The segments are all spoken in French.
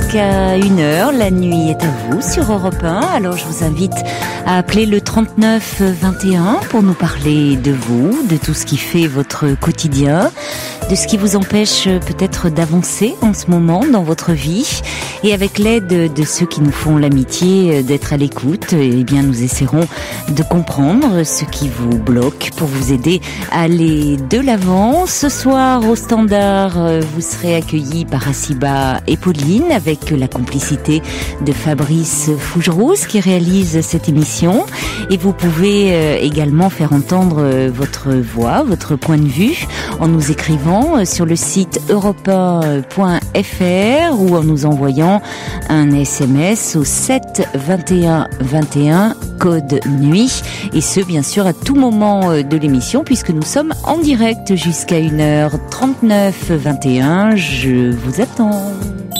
jusqu'à 1h. La nuit est à vous sur Europe 1. Alors je vous invite à appeler le 39 21 pour nous parler de vous, de tout ce qui fait votre quotidien, de ce qui vous empêche peut-être d'avancer en ce moment dans votre vie. Et avec l'aide de ceux qui nous font l'amitié d'être à l'écoute, eh bien nous essaierons de comprendre ce qui vous bloque pour vous aider à aller de l'avant. Ce soir au standard, vous serez accueillis par Assiba et Pauline avec la complicité de Fabrice Fougerousse qui réalise cette émission. Et vous pouvez également faire entendre votre voix, votre point de vue en nous écrivant sur le site europe1.fr ou en nous envoyant un SMS au 7 21 21 code nuit, et ce bien sûr à tout moment de l'émission puisque nous sommes en direct jusqu'à 1h 39 21. Je vous attends.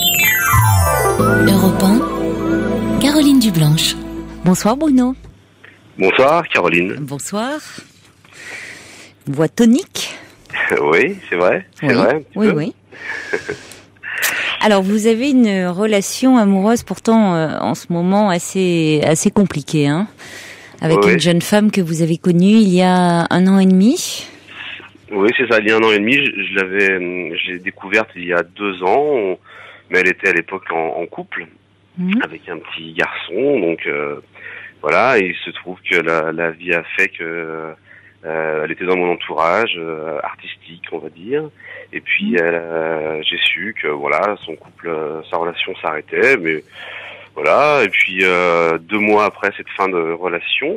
Europe 1, Caroline Dublanche. Bonsoir Bruno. Bonsoir Caroline. Bonsoir. Voix tonique. Oui, c'est vrai. C'est vrai. Oui. Alors, vous avez une relation amoureuse pourtant en ce moment assez compliquée, hein, avec une jeune femme que vous avez connue il y a 1 an et demi. Oui, c'est ça. Il y a 1 an et demi, je l'ai découverte il y a 2 ans, mais elle était à l'époque en couple avec un petit garçon. Donc voilà, et il se trouve que la vie a fait que elle était dans mon entourage artistique, on va dire. Et puis j'ai su que voilà, son couple, sa relation s'arrêtait, mais voilà. Et puis 2 mois après cette fin de relation,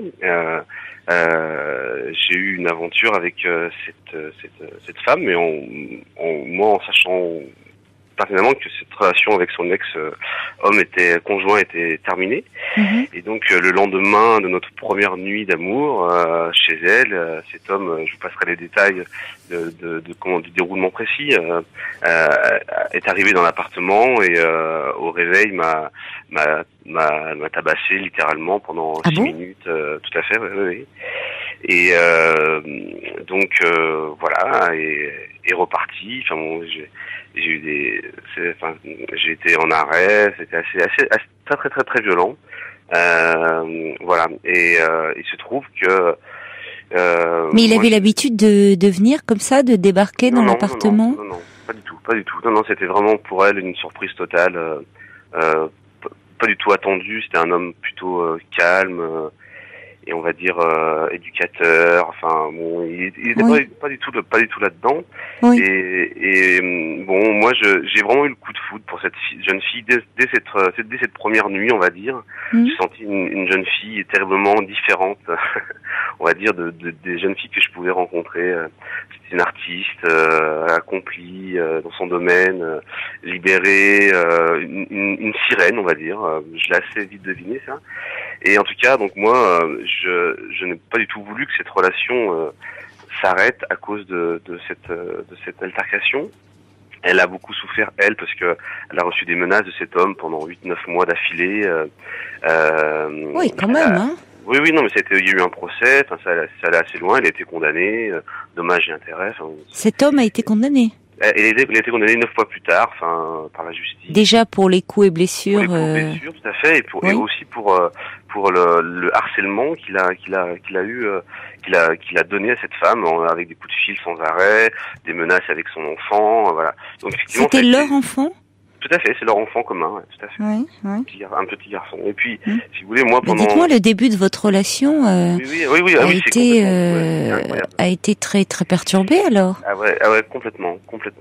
j'ai eu une aventure avec cette femme, mais moi en sachant personnellement que cette relation avec son conjoint était terminée. Et donc le lendemain de notre première nuit d'amour chez elle, cet homme, je vous passerai les détails du déroulement précis, est arrivé dans l'appartement et au réveil m'a tabassé littéralement pendant 6 minutes, tout à fait. Oui. Et donc voilà, et reparti. Enfin bon, j'ai été en arrêt, c'était assez très très très violent. Voilà, et il se trouve que mais il avait l'habitude de venir comme ça, de débarquer dans l'appartement? Non, pas du tout. Non, c'était vraiment pour elle une surprise totale, pas du tout attendue. C'était un homme plutôt calme, et on va dire éducateur. Enfin bon, il était pas du tout là-dedans. Oui. Et bon, moi j'ai vraiment eu le coup de foudre pour cette jeune fille dès cette première nuit, on va dire. J'ai senti une jeune fille terriblement différente, on va dire, des jeunes filles que je pouvais rencontrer. C'était une artiste accomplie dans son domaine, libérée, une sirène, on va dire. Je l'ai assez vite deviné, ça. Et en tout cas, donc moi, je n'ai pas du tout voulu que cette relation s'arrête à cause de cette altercation. Elle a beaucoup souffert, elle, parce que elle a reçu des menaces de cet homme pendant 8-9 mois d'affilée. Oui, quand même, hein. Oui, non, mais il y a eu un procès, ça allait assez loin, elle a été condamnée, dommages et intérêts. Cet homme a été condamné? Il a été condamné 9 fois plus tard, par la justice. Déjà pour les coups et blessures. Pour les coups et blessures, tout à fait, et aussi pour le harcèlement qu'il a donné à cette femme, avec des coups de fil sans arrêt, des menaces avec son enfant, voilà. Donc effectivement, c'était leur enfant? Tout à fait, c'est leur enfant commun, ouais, tout à fait. Oui. Un petit garçon. Et puis, si vous voulez, moi pendant. Mais dites-moi, le début de votre relation a été très très perturbé alors. Ah ouais, complètement.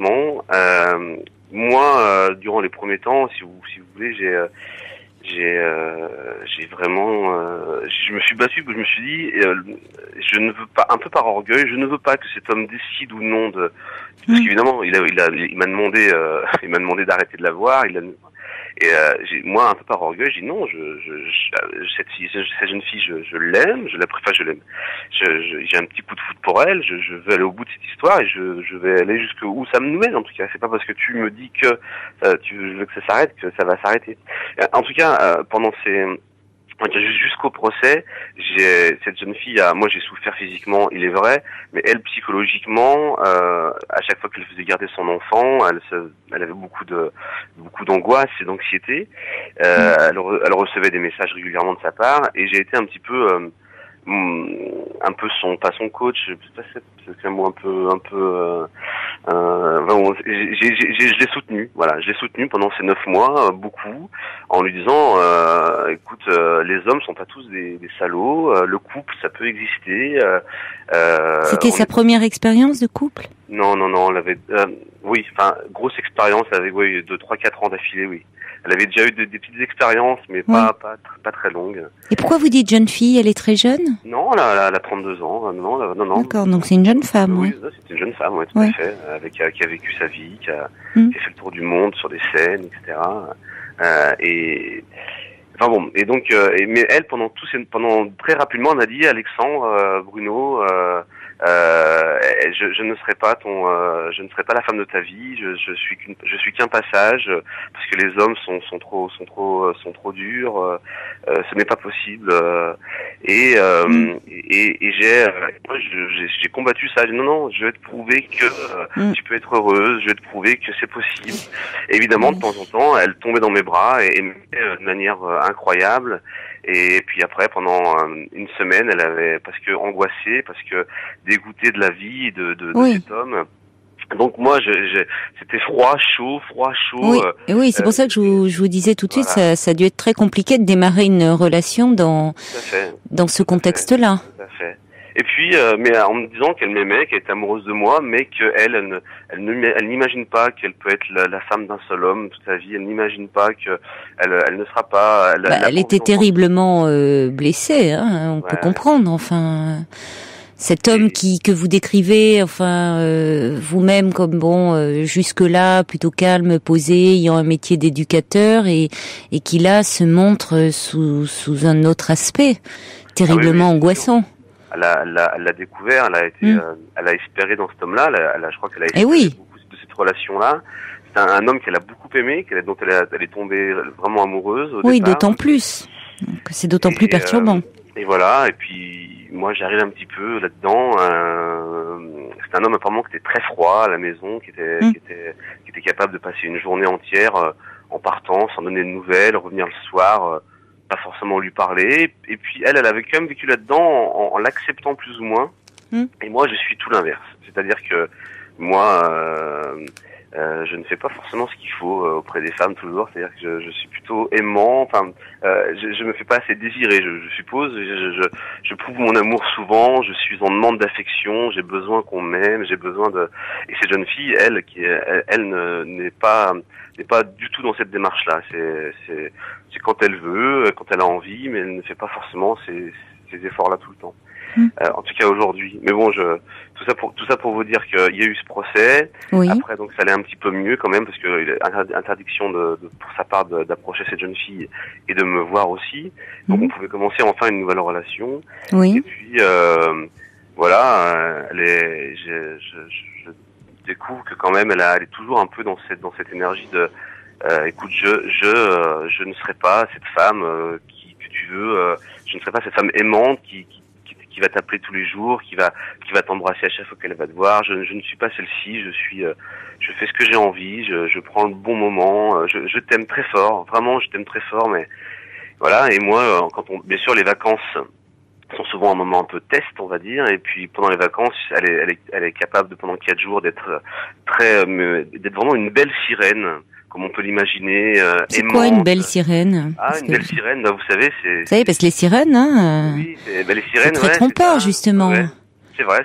Moi, durant les premiers temps, si vous voulez, j'ai vraiment, je me suis battu, je me suis dit, je ne veux pas, un peu par orgueil, je ne veux pas que cet homme décide ou non parce qu'évidemment, il m'a demandé d'arrêter de la voir, moi, un peu par orgueil, j'ai dit non, cette jeune fille, je l'aime, je l'aime. J'ai un petit coup de foudre pour elle, je veux aller au bout de cette histoire et je vais aller jusqu'où ça me mène, en tout cas. C'est pas parce que tu me dis que tu veux que ça s'arrête que ça va s'arrêter. En tout cas, pendant Jusqu'au procès, cette jeune fille moi j'ai souffert physiquement, il est vrai, mais elle psychologiquement, à chaque fois qu'elle faisait garder son enfant, elle avait beaucoup d'angoisse et d'anxiété. Elle recevait des messages régulièrement de sa part, et j'ai été un petit peu pas son coach, c'est un mot je l'ai soutenu, voilà, je l'ai soutenu pendant ces 9 mois, beaucoup, en lui disant, écoute, les hommes sont pas tous des salauds, le couple, ça peut exister. C'était sa première expérience de couple? Non, elle avait, oui, enfin, grosse expérience, elle avait, oui, 2, 3, 4 ans d'affilée, oui. Elle avait déjà eu des petites expériences, mais pas très longues. Et pourquoi vous dites jeune fille? Elle est très jeune? Non, elle a 32 ans. Non. D'accord, donc c'est une jeune femme, oui. Oui, c'est une jeune femme, oui, tout à fait, qui a vécu sa vie, qui a fait le tour du monde sur des scènes, etc. Et donc, mais elle, pendant très rapidement, elle a dit, Alexandre, Bruno, je ne serai pas je ne serai pas la femme de ta vie. Je suis qu'un passage, parce que les hommes sont trop durs. Ce n'est pas possible. Et j'ai combattu ça. Non, je vais te prouver que tu peux être heureuse. Je vais te prouver que c'est possible. Et évidemment, de temps en temps, elle tombait dans mes bras et m'aimait de manière incroyable. Et puis après, pendant une semaine, elle avait, parce que angoissée, parce que dégoûtée de la vie de cet homme. Donc moi, c'était froid, chaud. Oui, c'est pour ça que je vous disais tout de suite, ça a dû être très compliqué de démarrer une relation dans ce contexte-là. Tout à fait. Et puis, mais en me disant qu'elle m'aimait, qu'elle était amoureuse de moi, mais qu'elle, elle n'imagine pas qu'elle peut être la femme d'un seul homme toute sa vie. Elle n'imagine pas elle ne sera pas. Elle était terriblement blessée, hein, on peut comprendre. Enfin, cet homme que vous décrivez, vous-même comme jusque-là plutôt calme, posé, ayant un métier d'éducateur, et qui là se montre sous un autre aspect, terriblement angoissant. Elle l'a découvert, elle a espéré dans cet homme-là, je crois qu'elle a espéré beaucoup de cette relation-là. C'est un homme qu'elle a beaucoup aimé, dont elle est tombée vraiment amoureuse au départ. D'autant plus. Donc, c'est d'autant plus perturbant. Et voilà, et puis moi j'arrive un petit peu là-dedans. C'est un homme apparemment qui était très froid à la maison, qui était capable de passer une journée entière en partant, sans donner de nouvelles, revenir le soir, pas forcément lui parler. Et puis elle avait quand même vécu là-dedans en l'acceptant plus ou moins. Et moi je suis tout l'inverse. C'est-à-dire que moi, je ne fais pas forcément ce qu'il faut auprès des femmes toujours. C'est-à-dire que je suis plutôt aimant. Je me fais pas assez désirer, je suppose. Je prouve mon amour souvent. Je suis en demande d'affection. J'ai besoin qu'on m'aime. J'ai besoin de. Et cette jeune fille, elle n'est pas du tout dans cette démarche-là. C'est quand elle veut, quand elle a envie, mais elle ne fait pas forcément ces efforts-là tout le temps. En tout cas aujourd'hui. Mais bon, tout ça pour vous dire qu'il y a eu ce procès. Oui. Après, donc ça allait un petit peu mieux quand même, parce que il y a interdiction pour sa part d'approcher cette jeune fille et de me voir aussi. Donc on pouvait commencer enfin une nouvelle relation. Oui. Et puis voilà, je découvre que quand même elle est toujours un peu dans cette énergie de écoute, je ne serai pas cette femme que tu veux. Je ne serai pas cette femme aimante qui va t'appeler tous les jours, qui va t'embrasser à chaque fois qu'elle va te voir. Je ne suis pas celle-ci. Je fais ce que j'ai envie. Je prends le bon moment. Je t'aime très fort. Vraiment, je t'aime très fort. Mais voilà. Et moi, bien sûr, les vacances sont souvent un moment un peu test, on va dire. Et puis pendant les vacances, elle est capable de pendant 4 jours d'être vraiment une belle sirène, comme on peut l'imaginer. C'est aimante. Quoi une belle sirène? Belle sirène, vous savez, Vous savez, parce que les sirènes, oui, les sirènes, c'est très trompeur, justement. Ouais. C'est vrai.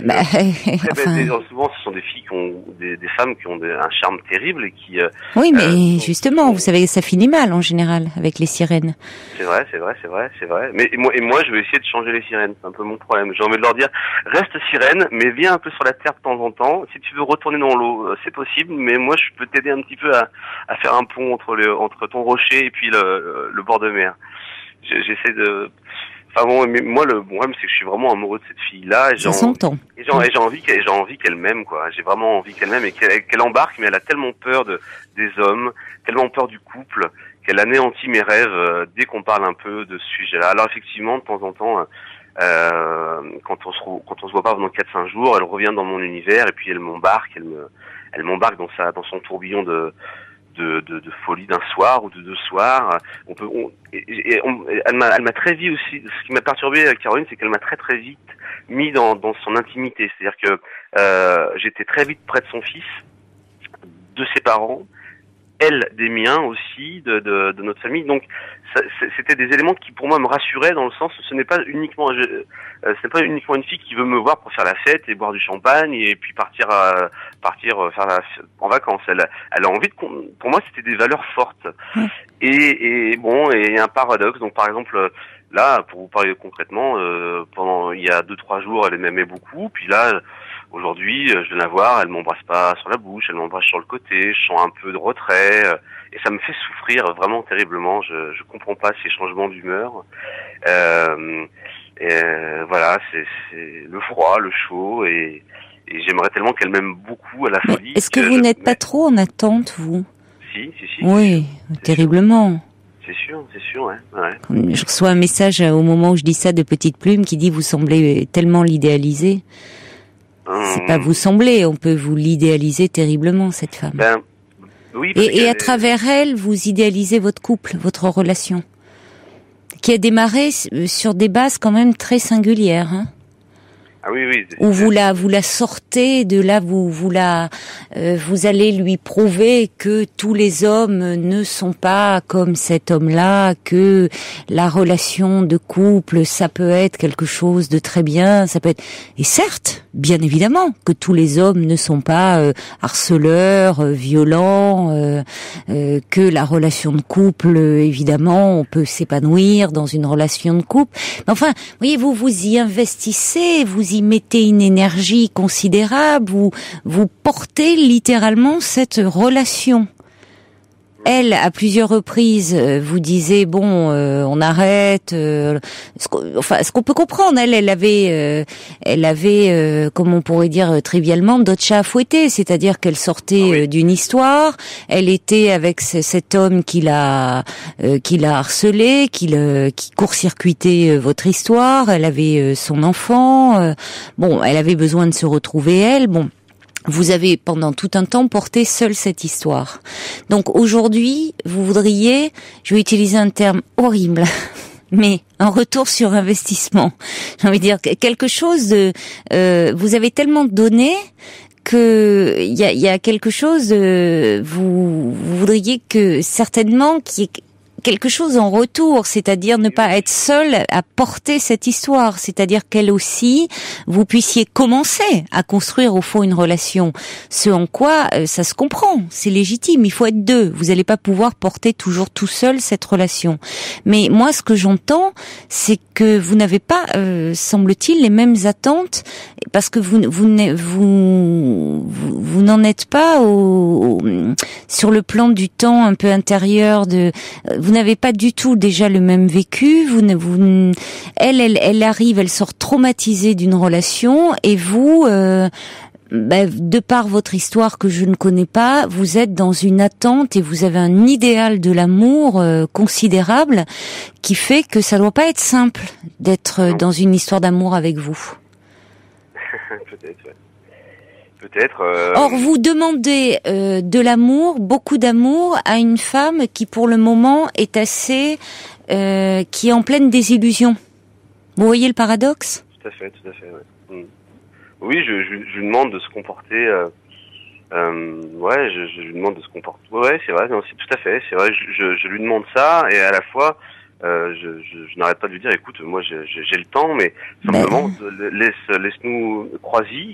Souvent, ce sont des filles qui ont des femmes qui ont un charme terrible et qui. Oui, mais justement, vous savez, ça finit mal en général avec les sirènes. C'est vrai. Mais moi, je vais essayer de changer les sirènes. C'est un peu mon problème. J'ai envie de leur dire, reste sirène, mais viens un peu sur la terre de temps en temps. Si tu veux retourner dans l'eau, c'est possible. Mais moi, je peux t'aider un petit peu à faire un pont entre ton rocher et puis le bord de mer. J'essaie de. Enfin bon, mais moi le problème c'est que je suis vraiment amoureux de cette fille-là. Ça s'entend. Et j'ai envie qu'elle m'aime, quoi. J'ai vraiment envie qu'elle m'aime et qu'elle embarque, mais elle a tellement peur des hommes, tellement peur du couple, qu'elle anéantit mes rêves dès qu'on parle un peu de ce sujet-là. Alors effectivement, de temps en temps, quand on se voit pas pendant 4-5 jours, elle revient dans mon univers et puis elle m'embarque dans son tourbillon de folie d'un soir ou de 2 soirs. Elle m'a très vite aussi. Ce qui m'a perturbé, Caroline, c'est qu'elle m'a très vite mis dans son intimité. C'est-à-dire que j'étais très vite près de son fils, de ses parents, elle des miens aussi, de notre famille. Donc c'était des éléments qui pour moi me rassuraient dans le sens où ce n'est pas uniquement une fille qui veut me voir pour faire la fête et boire du champagne et puis partir en vacances. Elle a envie pour moi c'était des valeurs fortes. Et bon, et un paradoxe. Donc par exemple là, pour vous parler concrètement, pendant il y a 2-3 jours, elle m'aimait beaucoup, puis là aujourd'hui, je viens la voir, elle m'embrasse pas sur la bouche, elle m'embrasse sur le côté, je sens un peu de retrait, et ça me fait souffrir vraiment terriblement. Je comprends pas ces changements d'humeur. Voilà, c'est le froid, le chaud, et j'aimerais tellement qu'elle m'aime beaucoup à la folie. Est-ce que vous n'êtes pas trop en attente, vous? Si. Oui, terriblement. C'est sûr, ouais. Je reçois un message au moment où je dis ça de Petite Plume qui dit: vous semblez tellement l'idéaliser. C'est pas vous semblez, on peut vous l'idéaliser terriblement, cette femme. Oui. Et à travers elle, vous idéalisez votre couple, votre relation, qui a démarré sur des bases quand même très singulières, hein. Ah oui. Où vous la sortez de là, vous allez lui prouver que tous les hommes ne sont pas comme cet homme-là, que la relation de couple, ça peut être quelque chose de très bien, ça peut être, et certes, bien évidemment, que tous les hommes ne sont pas harceleurs, violents, que la relation de couple, évidemment, on peut s'épanouir dans une relation de couple. Mais enfin, voyez-vous, vous y investissez, vous y mettez une énergie considérable, vous portez littéralement cette relation. Elle, à plusieurs reprises, vous disait on arrête. Ce qu'on peut comprendre, elle avait, comme on pourrait dire trivialement, d'autres chats à fouetter, c'est-à-dire qu'elle sortait d'une histoire, elle était avec cet homme qui l'a harcelé, qui court-circuitait votre histoire. Elle avait son enfant. Elle avait besoin de se retrouver elle. Vous avez pendant tout un temps porté seule cette histoire. Donc aujourd'hui, vous voudriez, je vais utiliser un terme horrible, mais un retour sur investissement. J'ai envie de dire quelque chose de, vous avez tellement donné que il y a quelque chose, vous voudriez que certainement qu'il y ait quelque chose en retour, c'est-à-dire ne pas être seul à porter cette histoire, c'est-à-dire qu'elle aussi, vous puissiez commencer à construire au fond une relation. Ce en quoi ça se comprend, c'est légitime, il faut être deux. Vous n'allez pas pouvoir porter toujours tout seul cette relation. Mais moi, ce que j'entends, c'est que vous n'avez pas, semble-t-il, les mêmes attentes, parce que vous n'en êtes pas sur le plan du temps un peu intérieur vous n'avez pas du tout déjà le même vécu. Elle arrive, elle sort traumatisée d'une relation, et vous, de par votre histoire que je ne connais pas, vous êtes dans une attente et vous avez un idéal de l'amour considérable qui fait que ça doit pas être simple d'être dans une histoire d'amour avec vous. Peut-être. Or, vous demandez de l'amour, beaucoup d'amour, à une femme qui, pour le moment, est assez, qui est en pleine désillusion. Vous voyez le paradoxe ? Tout à fait, ouais. Oui, je lui demande de se comporter. Je lui demande de se comporter. Ouais, c'est vrai. Non, c'est tout à fait. C'est vrai. Je lui demande ça, et à la fois, je n'arrête pas de lui dire, écoute, moi j'ai le temps, mais simplement laisse-nous croisi,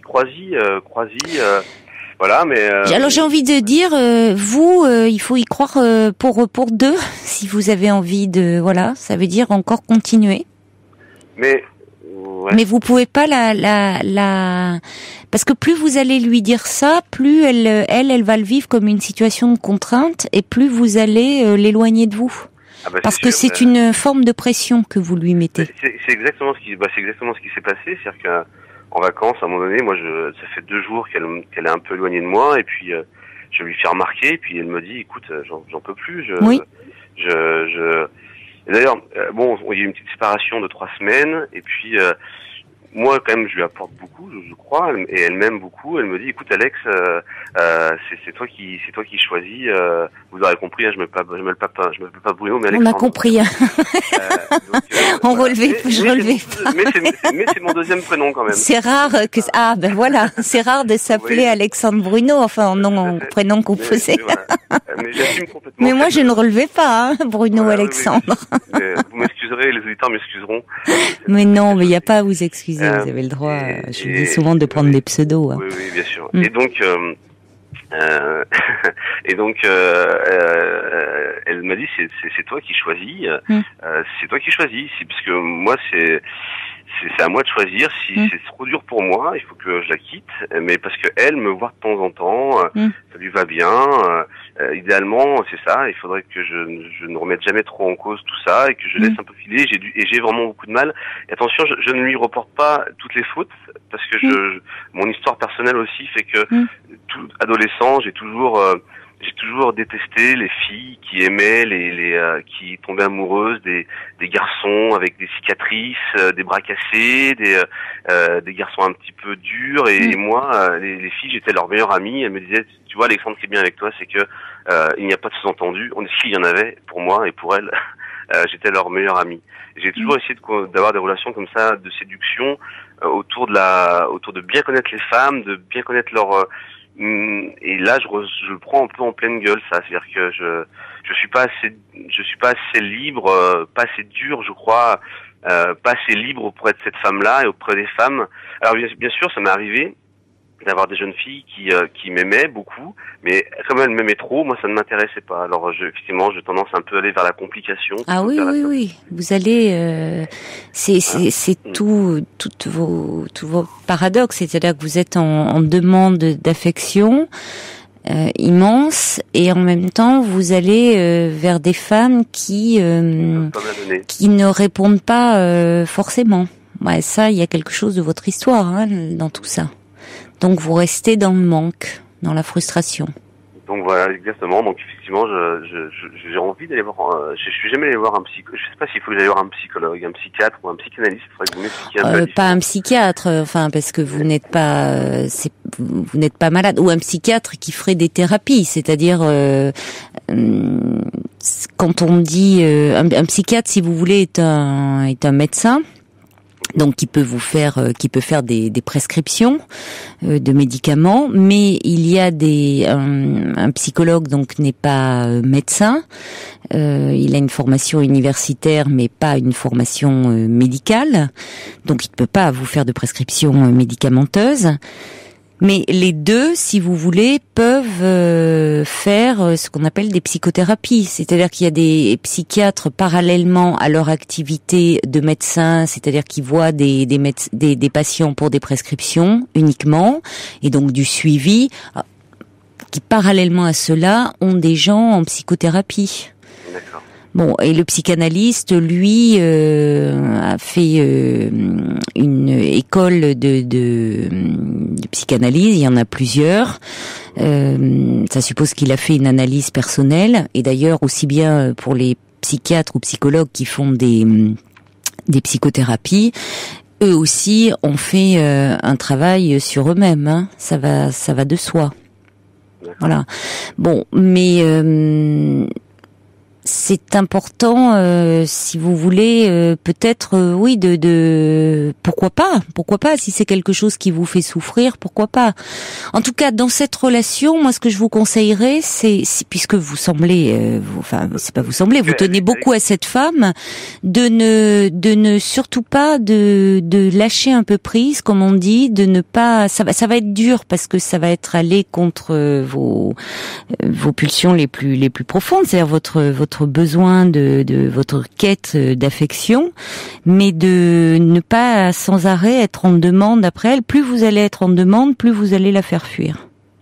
voilà. Mais alors j'ai envie de dire, il faut y croire pour deux, si vous avez envie de, voilà, ça veut dire encore continuer. Mais vous pouvez pas parce que plus vous allez lui dire ça, plus elle va le vivre comme une situation de contrainte, et plus vous allez l'éloigner de vous. Parce que c'est une forme de pression que vous lui mettez. C'est exactement ce qui s'est passé, c'est-à-dire qu'en vacances, à un moment donné, moi, ça fait 2 jours qu'elle est un peu éloignée de moi, et puis je lui fais remarquer, et puis elle me dit, écoute, j'en peux plus, Et d'ailleurs, bon, il y a eu une petite séparation de 3 semaines, et puis moi, quand même, je lui apporte beaucoup, je crois, et elle m'aime beaucoup. Elle me dit, écoute, Alex, c'est toi qui choisis. Vous aurez compris, hein, je m'appelle pas Bruno, mais Alexandre. On a compris. On relevait, mais c'est mon deuxième prénom quand même. C'est rare que ben voilà, c'est rare de s'appeler oui. Alexandre Bruno, enfin nom prénom composé. Mais j'assume complètement. Mais moi, je ne relevais pas, hein, Bruno voilà, Alexandre. Oui. Vous m'excuserez, les auditeurs m'excuseront. Mais non, mais il n'y a pas à vous excuser. Vous avez le droit, je vous dis souvent, de prendre des pseudos. Hein. Oui, bien sûr. Et donc, elle m'a dit, c'est toi qui choisis. C'est toi qui choisis. Parce que moi, c'est à moi de choisir. Si c'est trop dur pour moi, il faut que je la quitte. Mais parce que elle me voit de temps en temps, ça lui va bien. Idéalement, c'est ça. Il faudrait que je ne remette jamais trop en cause tout ça et que je laisse un peu filer. J'ai vraiment beaucoup de mal. Et attention, je ne lui reporte pas toutes les fautes parce que mon histoire personnelle aussi fait que tout adolescent, j'ai toujours détesté les filles qui aimaient qui tombaient amoureuses des garçons avec des cicatrices, des bras cassés, des garçons un petit peu durs. Et moi, les filles, j'étais leur meilleure amie. Elles me disaient, tu vois, Alexandre, ce qui est bien avec toi, c'est que il n'y a pas de sous-entendu. S'il y en avait pour moi et pour elles, j'étais leur meilleure amie. J'ai toujours essayé d'avoir des relations comme ça de séduction autour de bien connaître les femmes, de bien connaître leur et là je le prends un peu en pleine gueule, ça, c'est-à-dire que je suis pas assez libre, pas assez dur, je crois, pas assez libre auprès de cette femme-là et auprès des femmes. Alors bien sûr, ça m'est arrivé d'avoir des jeunes filles qui m'aimaient beaucoup, mais comme elles m'aimaient trop, moi ça ne m'intéressait pas. Alors effectivement, j'ai tendance un peu à aller vers la complication. Ah oui. Vous allez, c'est tous vos paradoxes, c'est-à-dire que vous êtes en demande d'affection immense, et en même temps vous allez vers des femmes qui ne répondent pas forcément. Ouais, ça, il y a quelque chose de votre histoire dans tout ça. Donc vous restez dans le manque, dans la frustration. Donc voilà, exactement. Donc effectivement, j'ai envie d'aller voir. Je suis jamais allé voir un psychologue. Je sais pas s'il faut que j'aille voir un psychologue, un psychiatre ou un psychanalyste. Il faudrait que vous m'expliquiez un peu. Pas un psychiatre, parce que vous n'êtes pas malade, ou un psychiatre qui ferait des thérapies, c'est-à-dire quand on dit un psychiatre, si vous voulez, est un médecin. Donc qui peut faire des prescriptions de médicaments, mais il y a un psychologue, donc n'est pas médecin. Il a une formation universitaire mais pas une formation médicale. Donc il ne peut pas vous faire de prescriptions médicamenteuses. Mais les deux, si vous voulez, peuvent faire ce qu'on appelle des psychothérapies. C'est-à-dire qu'il y a des psychiatres parallèlement à leur activité de médecin, c'est-à-dire qu'ils voient des patients pour des prescriptions uniquement, et donc du suivi, qui parallèlement à cela ont des gens en psychothérapie. D'accord. Bon, et le psychanalyste, lui, a fait une école de psychanalyse. Il y en a plusieurs. Ça suppose qu'il a fait une analyse personnelle. Et d'ailleurs, aussi bien pour les psychiatres ou psychologues qui font des psychothérapies, eux aussi ont fait un travail sur eux-mêmes. Ça va de soi. D'accord. Voilà. Bon, mais c'est important, si vous voulez, peut-être, oui, de pourquoi pas, si c'est quelque chose qui vous fait souffrir, pourquoi pas. En tout cas, dans cette relation, moi, ce que je vous conseillerais, c'est puisque vous semblez, vous tenez beaucoup à cette femme, de ne surtout pas de lâcher un peu prise, comme on dit, de ne pas, ça va être dur parce que ça va être aller contre vos pulsions les plus profondes, c'est-à-dire votre besoin de votre quête d'affection, mais de ne pas sans arrêt être en demande après elle. Plus vous allez être en demande, plus vous allez la faire fuir.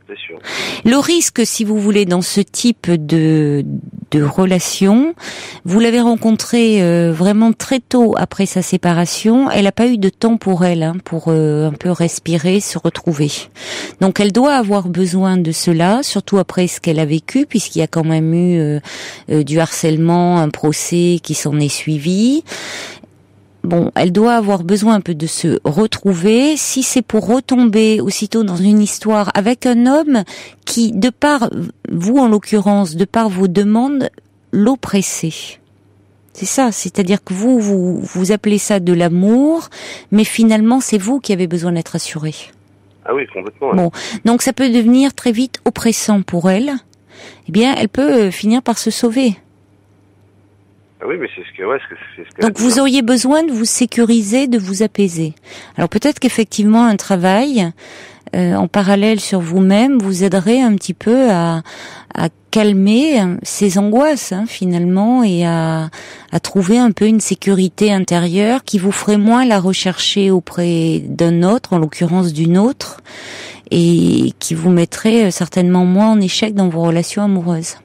C'est sûr. Le risque, si vous voulez, dans ce type de relation, vous l'avez rencontrée vraiment très tôt après sa séparation. Elle n'a pas eu de temps pour elle, pour un peu respirer, se retrouver. Donc elle doit avoir besoin de cela, surtout après ce qu'elle a vécu, puisqu'il y a quand même eu du harcèlement, un procès qui s'en est suivi. Bon, elle doit avoir besoin un peu de se retrouver. Si c'est pour retomber aussitôt dans une histoire avec un homme qui, de par vous en l'occurrence, de par vos demandes, l'oppressait. C'est ça, c'est-à-dire que vous appelez ça de l'amour, mais finalement c'est vous qui avez besoin d'être assuré. Ah oui, complètement. Ouais. Bon, donc ça peut devenir très vite oppressant pour elle. Eh bien, elle peut finir par se sauver. Ah oui, mais c'est ce que. Donc vous auriez besoin de vous sécuriser, de vous apaiser. Alors peut-être qu'effectivement un travail en parallèle sur vous-même vous aiderait un petit peu à calmer ces angoisses finalement et à trouver un peu une sécurité intérieure qui vous ferait moins la rechercher auprès d'un autre, en l'occurrence d'une autre, et qui vous mettrait certainement moins en échec dans vos relations amoureuses.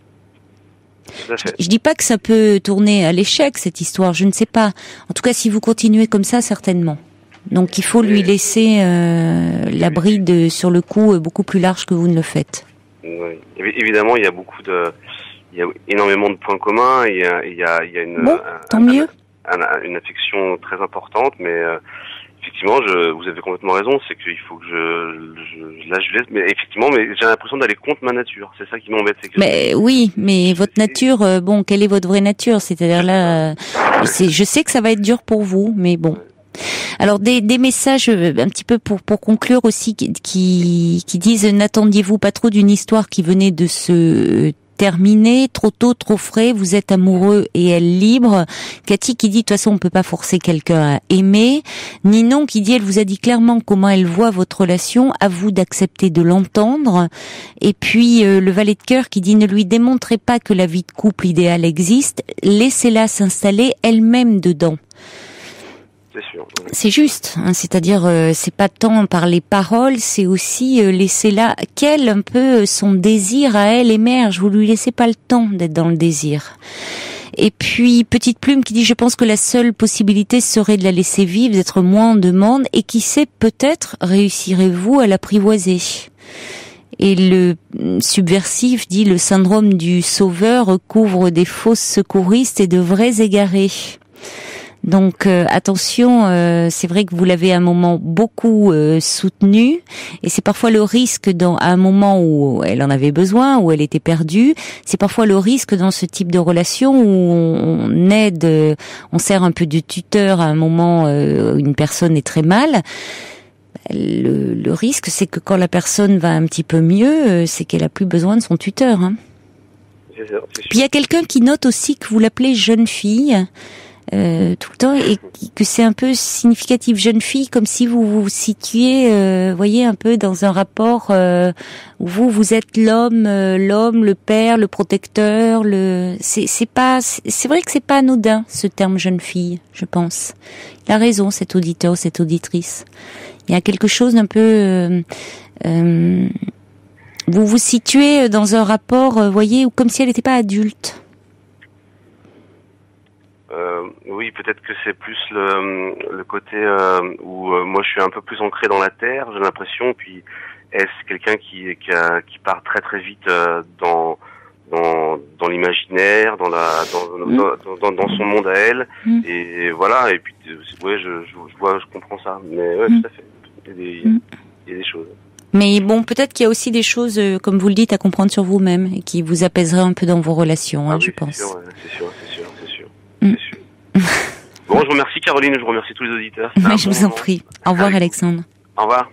Je dis pas que ça peut tourner à l'échec, cette histoire, je ne sais pas. En tout cas, si vous continuez comme ça, certainement. Donc il faut lui laisser la bride sur le cou beaucoup plus large que vous ne le faites. Oui. Évidemment, il y a énormément de points communs, il y a une, une affection très importante, mais effectivement, vous avez complètement raison, c'est qu'il faut que je laisse, mais effectivement, mais j'ai l'impression d'aller contre ma nature, c'est ça qui m'embête. Mais oui, mais votre nature, quelle est votre vraie nature? C'est-à-dire là, je sais que ça va être dur pour vous, mais bon. Alors des messages un petit peu pour conclure aussi qui disent n'attendiez-vous pas trop d'une histoire qui venait de se terminer, trop tôt, trop frais, vous êtes amoureux et elle libre. Cathy qui dit de toute façon on peut pas forcer quelqu'un à aimer. Ninon qui dit elle vous a dit clairement comment elle voit votre relation, à vous d'accepter de l'entendre. Et puis le valet de cœur qui dit ne lui démontrez pas que la vie de couple idéale existe, laissez-la s'installer elle-même dedans. C'est juste, c'est-à-dire c'est pas tant par les paroles, c'est aussi laisser là qu'elle un peu son désir à elle émerge. Vous lui laissez pas le temps d'être dans le désir. Et puis Petite Plume qui dit je pense que la seule possibilité serait de la laisser vivre, d'être moins en demande et qui sait peut-être réussirez-vous à l'apprivoiser. Et le subversif dit le syndrome du sauveur recouvre des fausses secouristes et de vrais égarés. Donc attention, c'est vrai que vous l'avez à un moment beaucoup soutenu et c'est parfois le risque à un moment où elle en avait besoin, où elle était perdue, c'est parfois le risque dans ce type de relation où on aide, on sert un peu de tuteur à un moment où une personne est très mal. Le risque c'est que quand la personne va un petit peu mieux, c'est qu'elle a plus besoin de son tuteur. C'est sûr. Puis il y a quelqu'un qui note aussi que vous l'appelez jeune fille. Tout le temps et que c'est un peu significatif jeune fille comme si vous vous situiez voyez un peu dans un rapport où vous êtes l'homme le père le protecteur c'est vrai que c'est pas anodin ce terme jeune fille je pense. Il a raison cet auditeur cette auditrice. Il y a quelque chose d'un peu vous vous situez dans un rapport voyez comme si elle n'était pas adulte. Oui, peut-être que c'est plus le côté où moi je suis un peu plus ancré dans la terre, j'ai l'impression. Puis est-ce quelqu'un qui part très très vite dans l'imaginaire, dans son monde à elle, et voilà. Et puis ouais, je comprends ça. Mais ouais, tout à fait. Il y a des choses. Mais bon, peut-être qu'il y a aussi des choses, comme vous le dites, à comprendre sur vous-même et qui vous apaiseraient un peu dans vos relations, je pense. C'est sûr. Bon, je vous remercie Caroline, je remercie tous les auditeurs. Je vous en prie. Au revoir Alexandre. Au revoir.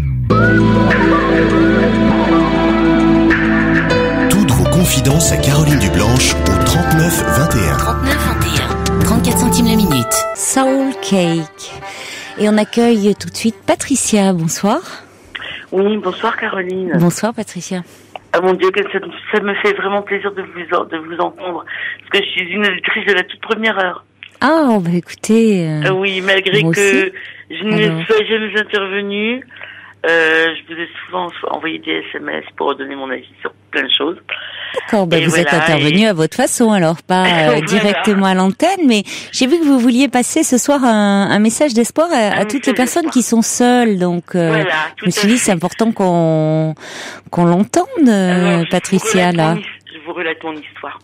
Toutes vos confidences à Caroline Dublanche au 39 21. 34 centimes la minute. Soul Cake. Et on accueille tout de suite Patricia. Bonsoir. Oui, bonsoir Caroline. Bonsoir Patricia. Ah mon Dieu, ça me fait vraiment plaisir de vous entendre. Parce que je suis une auditrice de la toute première heure. Ah, écoutez... oui, malgré que je ne sois jamais intervenue, Je vous ai souvent envoyé des SMS pour donner mon avis sur plein de choses. D'accord, vous êtes intervenu à votre façon, alors pas Voilà. directement à l'antenne, mais j'ai vu que vous vouliez passer ce soir un message d'espoir à toutes les personnes qui sont seules, donc je me suis dit c'est important qu'on l'entende, Alors, Patricia, là. Je vous relate mon histoire.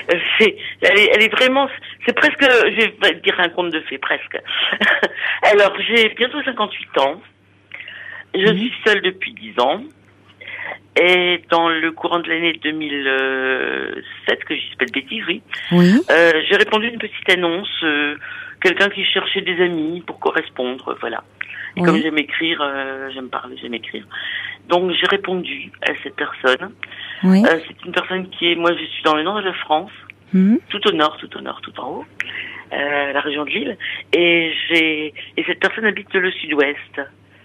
Elle est vraiment, c'est presque, je vais dire un conte de fées, presque. Alors, j'ai bientôt 58 ans. Je suis seule depuis 10 ans. Et dans le courant de l'année 2007, que je dis pas de bêtises, oui. J'ai répondu à une petite annonce, quelqu'un qui cherchait des amis pour correspondre, voilà. Et comme j'aime écrire, j'aime parler, j'aime écrire. Donc j'ai répondu à cette personne. C'est une personne moi je suis dans le nord de la France, tout au nord, tout en haut, la région de Lille. Et cette personne habite le sud-ouest.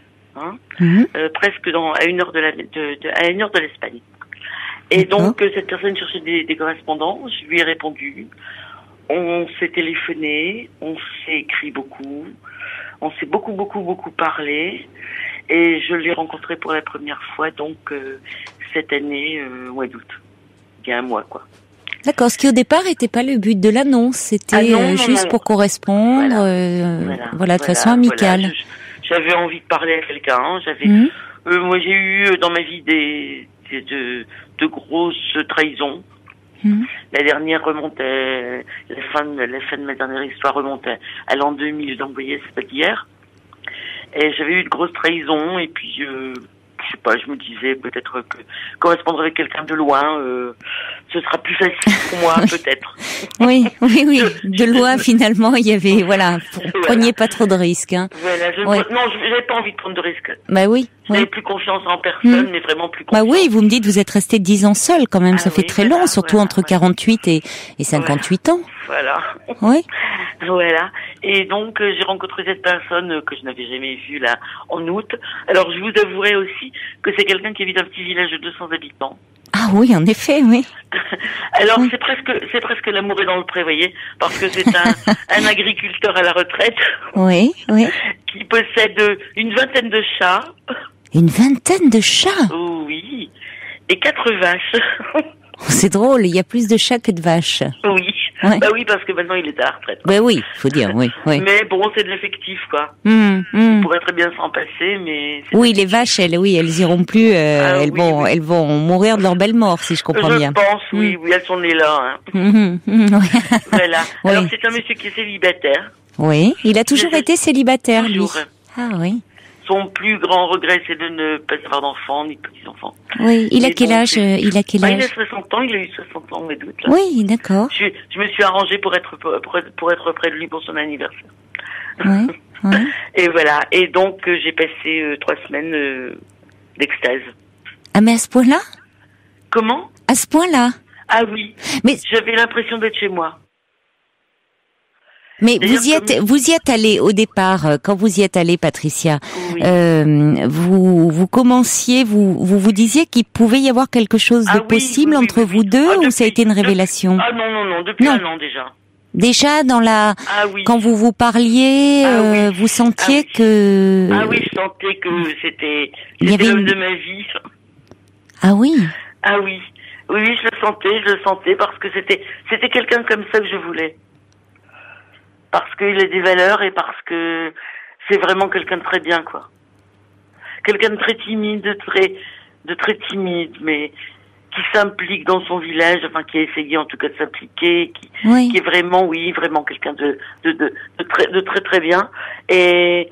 Presque à une heure de l'Espagne. Et donc cette personne cherchait des correspondants, je lui ai répondu, on s'est téléphoné, on s'est écrit beaucoup, on s'est beaucoup parlé, et je l'ai rencontré pour la première fois donc cette année au mois d'août, il y a un mois quoi. D'accord, ce qui au départ n'était pas le but de l'annonce, c'était juste pour correspondre, de façon amicale. Voilà, j'avais envie de parler à quelqu'un. Moi, j'ai eu dans ma vie de grosses trahisons. La dernière remontait, la fin de ma dernière histoire remontait à l'an 2000. Donc, vous voyez, c'est pas d'hier. Et j'avais eu de grosses trahisons. Et puis, je sais pas, je me disais peut-être que correspondre avec quelqu'un de loin, ce sera plus facile pour moi, peut-être. Oui. De loin, finalement, il y avait, preniez pas trop de risques, hein. Voilà, j'avais pas envie de prendre de risques. Oui. J'avais plus confiance en personne, mais vraiment plus confiance. Vous me dites, vous êtes resté 10 ans seul, quand même, ça fait très long, surtout entre 48 et 58 ans. Voilà. Oui. Voilà. Et donc, j'ai rencontré cette personne que je n'avais jamais vue, là, en août. Alors, je vous avouerai aussi que c'est quelqu'un qui habite un petit village de 200 habitants. Ah oui, en effet, oui. Alors, c'est presque l'amour est dans le pré, voyez, parce que c'est un agriculteur à la retraite. Oui. Qui possède une vingtaine de chats. Une vingtaine de chats? Oui. Et 4 vaches. C'est drôle, il y a plus de chats que de vaches. Oui. Ouais. Oui, parce que maintenant il est à la retraite. Oui, faut dire, oui. Mais bon, c'est de l'effectif, quoi. Il pourrait très bien s'en passer, mais... Oui, les vaches, elles iront plus, elles vont mourir de leur belle mort, si je comprends bien. Je pense, oui, elles sont nées là, Voilà. Alors, c'est un monsieur qui est célibataire. Oui, il a toujours été célibataire, toujours. Lui. Ah oui. Son plus grand regret, c'est de ne pas avoir d'enfants, ni de petits-enfants. Oui, il a quel âge? Il a 60 ans, il a eu 60 ans, mais doute, là. Oui, d'accord. Je me suis arrangée pour être près de lui pour son anniversaire. Oui. Et voilà. Et donc, j'ai passé 3 semaines d'extase. Ah, mais à ce point-là? Comment? À ce point-là? Ah oui. Mais j'avais l'impression d'être chez moi. Mais vous y êtes allé au départ, quand vous y êtes allé, Patricia. Oui. Vous commenciez, vous disiez qu'il pouvait y avoir quelque chose de possible entre vous deux, ou ça a été une révélation? Non, depuis un an déjà. Déjà quand vous parliez, vous sentiez que... Ah oui, je sentais que c'était l'homme de ma vie. Ah oui. Ah oui. Oui, je le sentais parce que c'était quelqu'un comme ça que je voulais. Parce qu'il a des valeurs et parce que c'est vraiment quelqu'un de très bien, quoi. Quelqu'un de très timide, de très timide, mais qui s'implique dans son village, enfin qui a essayé en tout cas de s'impliquer, qui est vraiment, vraiment quelqu'un de très très bien. Et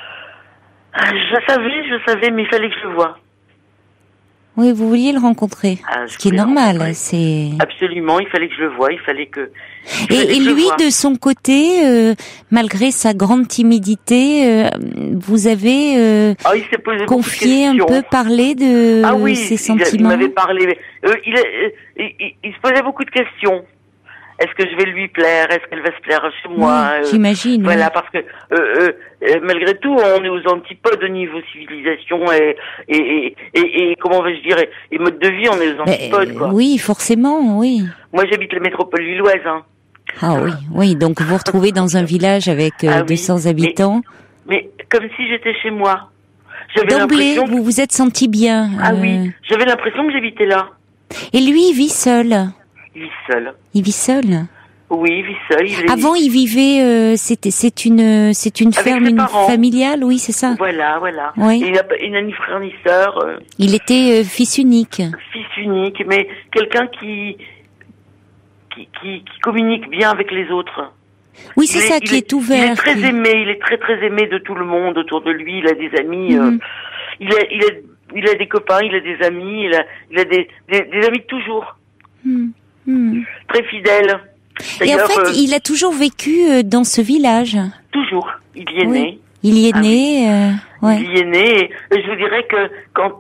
je savais, mais il fallait que je le voie. Oui, vous vouliez le rencontrer, ce qui est normal. C'est absolument, il fallait que je le voie, il fallait que. Et lui, de son côté, malgré sa grande timidité, vous avez il s'est posé confié un peu, parlé de ses sentiments. Il m'avait parlé. Il se posait beaucoup de questions. Est-ce que je vais lui plaire? Est-ce qu'elle va se plaire chez moi? J'imagine. Voilà, parce que malgré tout, on est aux antipodes au niveau civilisation et comment vais-je dire, et mode de vie, on est aux antipodes, quoi. Oui, forcément, oui. Moi, j'habite la métropole lilloise, hein. Ah oui, donc vous vous retrouvez dans un village avec 200 habitants. Mais comme si j'étais chez moi. J'avais d'emblée, l'impression... vous vous êtes senti bien. Ah oui, j'avais l'impression que j'habitais là. Et lui, il vit seul. Il vit seul. Il vit seul. Oui, il vit seul. Avant, il vivait. C'est une ferme familiale, oui, c'est ça. Voilà. Oui. Il n'a ni frère ni sœur. Il était fils unique. Fils unique, mais quelqu'un qui communique bien avec les autres. Oui, c'est ça, qui est ouvert. Il est très aimé, il est très très aimé de tout le monde autour de lui. Il a des amis. Il a des copains, il a des amis, il a des amis de toujours. Très fidèles. Et en fait, il a toujours vécu dans ce village. Toujours. Il y est né. Il y est né. Ouais. Il y est né. Et je vous dirais que quand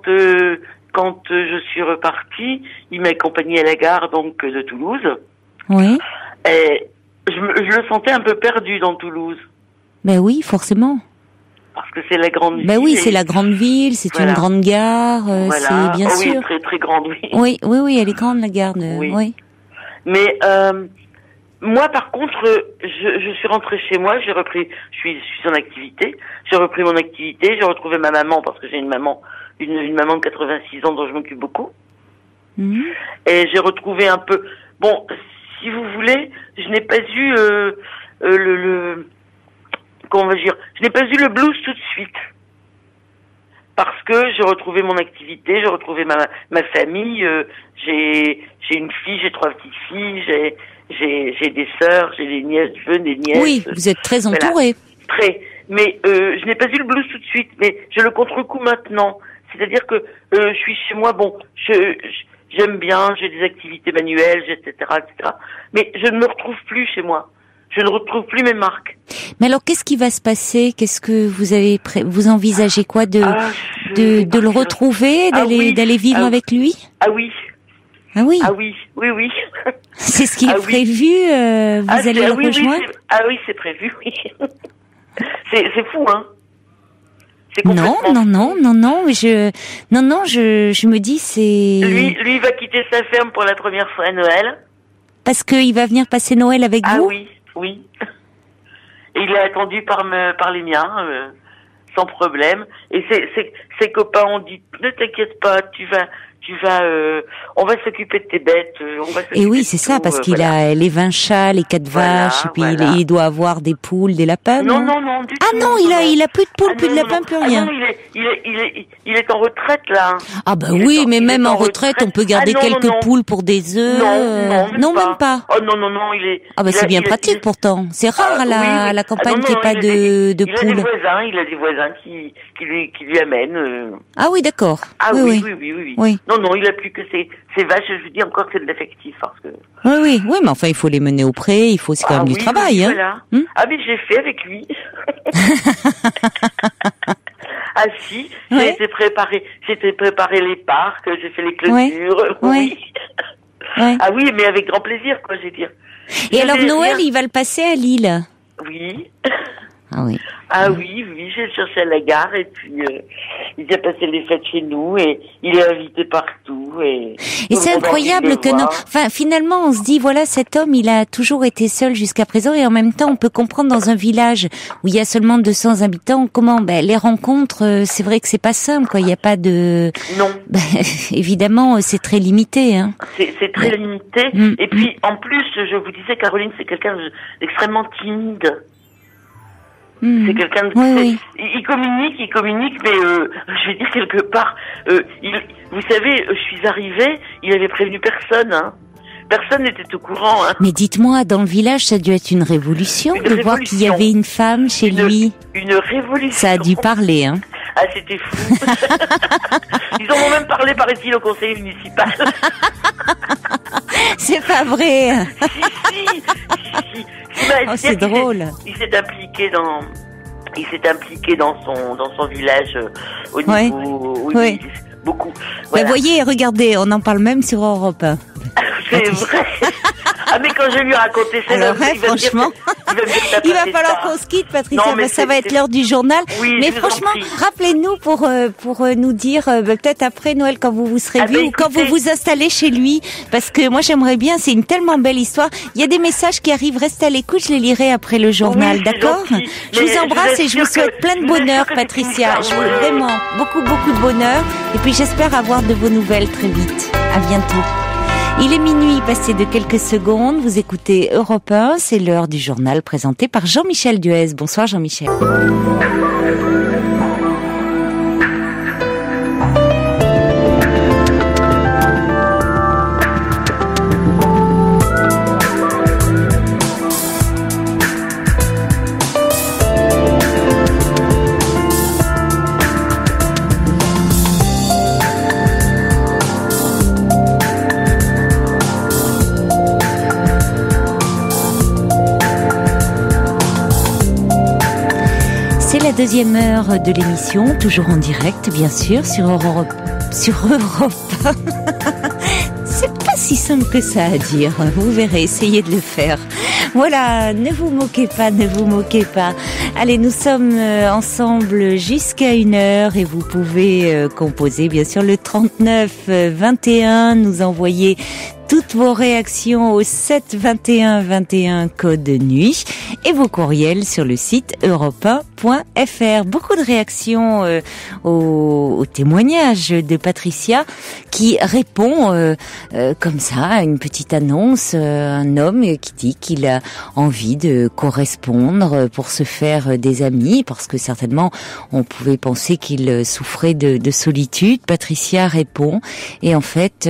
je suis repartie, il m'a accompagnée à la gare donc de Toulouse. Oui. Et je le sentais un peu perdu dans Toulouse. Ben oui, forcément. Parce que c'est la grande ville. Ben oui, c'est la grande ville, c'est une grande gare, c'est bien sûr. Oui, très très grande, oui. Oui, elle est grande la gare. Oui. Mais moi, par contre, je suis rentrée chez moi, je suis en activité, j'ai repris mon activité, j'ai retrouvé ma maman parce que j'ai une maman de 86 ans dont je m'occupe beaucoup. Et j'ai retrouvé un peu. Bon, si vous voulez, je n'ai pas eu comment on va dire, je n'ai pas eu le blues tout de suite. Parce que j'ai retrouvé mon activité, j'ai retrouvé ma famille, j'ai une fille, j'ai 3 petites filles, j'ai des sœurs, j'ai des nièces, des nièces. Oui, vous êtes très entourée. Voilà, très. Mais je n'ai pas eu le blues tout de suite, mais je le contre-coup maintenant. C'est-à-dire que je suis chez moi, bon, j'aime bien, j'ai des activités manuelles, etc., etc. Mais je ne me retrouve plus chez moi. Je ne retrouve plus mes marques. Mais alors, qu'est-ce qui va se passer? Qu'est-ce que vous envisagez quoi de le retrouver, d'aller vivre avec lui? Ah oui. Ah oui. Ah oui. Oui. C'est ce qui est prévu. Vous allez le rejoindre? Oui, c'est prévu. Oui. C'est fou, hein. Non, mais je me dis c'est. Lui va quitter sa ferme pour la première fois à Noël. Parce qu'il va venir passer Noël avec vous? Ah oui. Et il est attendu par les miens, sans problème. Et ses copains ont dit, ne t'inquiète pas, on va s'occuper de tes bêtes. Et oui, c'est ça, parce qu'il a les 20 chats, les 4 vaches, et puis il doit avoir des poules, des lapins. Non, du tout. Ah non, il a plus de poules, plus de lapins, plus rien. Non, il est en retraite, là. Ah bah oui, mais même en retraite, on peut garder quelques poules pour des œufs. Non, même pas. Oh non, il est... Ah bah c'est bien pratique pourtant. C'est rare à la campagne qu'il n'y ait pas de poules. Il a des voisins qui lui amènent. Ah oui, d'accord. Ah oui. Non, il a plus que ces vaches, je vous dis encore que c'est de l'effectif, parce que... Oui, mais enfin, il faut les mener au pré, c'est quand même du travail, hein. Voilà. Mais j'ai fait avec lui. Ah si, j'ai préparé les parcs, j'ai fait les clôtures, oui. Ah oui, mais avec grand plaisir, quoi, je veux dire. Et alors Noël, il va le passer à Lille? Oui. Ah oui. Oui, j'ai cherché à la gare et puis il a passé les fêtes chez nous et il est invité partout et c'est incroyable que non. Enfin, finalement, on se dit voilà, cet homme, il a toujours été seul jusqu'à présent et en même temps, on peut comprendre dans un village où il y a seulement 200 habitants comment les rencontres, c'est vrai que c'est pas simple quoi, il y a pas de non. Évidemment, c'est très limité hein. C'est très limité et puis en plus, je vous disais Caroline, c'est quelqu'un d'extrêmement timide. C'est quelqu'un de... Il communique, mais je vais dire quelque part, vous savez, je suis arrivée, il avait prévenu personne, hein. Personne n'était au courant, hein. Mais dites-moi, dans le village, ça a dû être une révolution de voir qu'il y avait une femme chez lui. Une révolution. Ça a dû parler, hein. Ah, c'était fou. Ils en ont même parlé, paraît-il, au conseil municipal. C'est pas vrai. Si. C'est drôle. Il s'est impliqué dans son village au niveau beaucoup. Voilà. Mais voyez, regardez, on en parle même sur Europe 1. C'est vrai. Ah, mais quand je lui ai raconté ça, alors, franchement, il va falloir qu'on se quitte, Patricia, non, parce que ça va être l'heure du journal. Oui, mais franchement, rappelez-nous pour nous dire, peut-être après Noël, quand vous serez vus, ou quand vous vous installez chez lui, parce que moi j'aimerais bien, c'est une tellement belle histoire. Il y a des messages qui arrivent, restez à l'écoute, je les lirai après le journal, d'accord? Je vous embrasse et je vous souhaite plein de bonheur, Patricia. Vraiment, beaucoup de bonheur. Et puis j'espère avoir de vos nouvelles très vite. À bientôt. Il est minuit, passé de quelques secondes. Vous écoutez Europe 1, c'est l'heure du journal présenté par Jean-Michel Duez. Bonsoir Jean-Michel. C'est la deuxième heure de l'émission, toujours en direct, bien sûr, sur Europe 1. C'est pas si simple que ça à dire. Vous verrez, essayez de le faire. Voilà, ne vous moquez pas. Allez, nous sommes ensemble jusqu'à 1h et vous pouvez composer, bien sûr, le 39 21, nous envoyer toutes vos réactions au 7 21 21 code nuit et vos courriels sur le site europe1.fr. Beaucoup de réactions au témoignage de Patricia qui répond comme ça à une petite annonce, un homme qui dit qu'il a envie de correspondre pour se faire des amis parce que certainement on pouvait penser qu'il souffrait de solitude. Patricia répond et en fait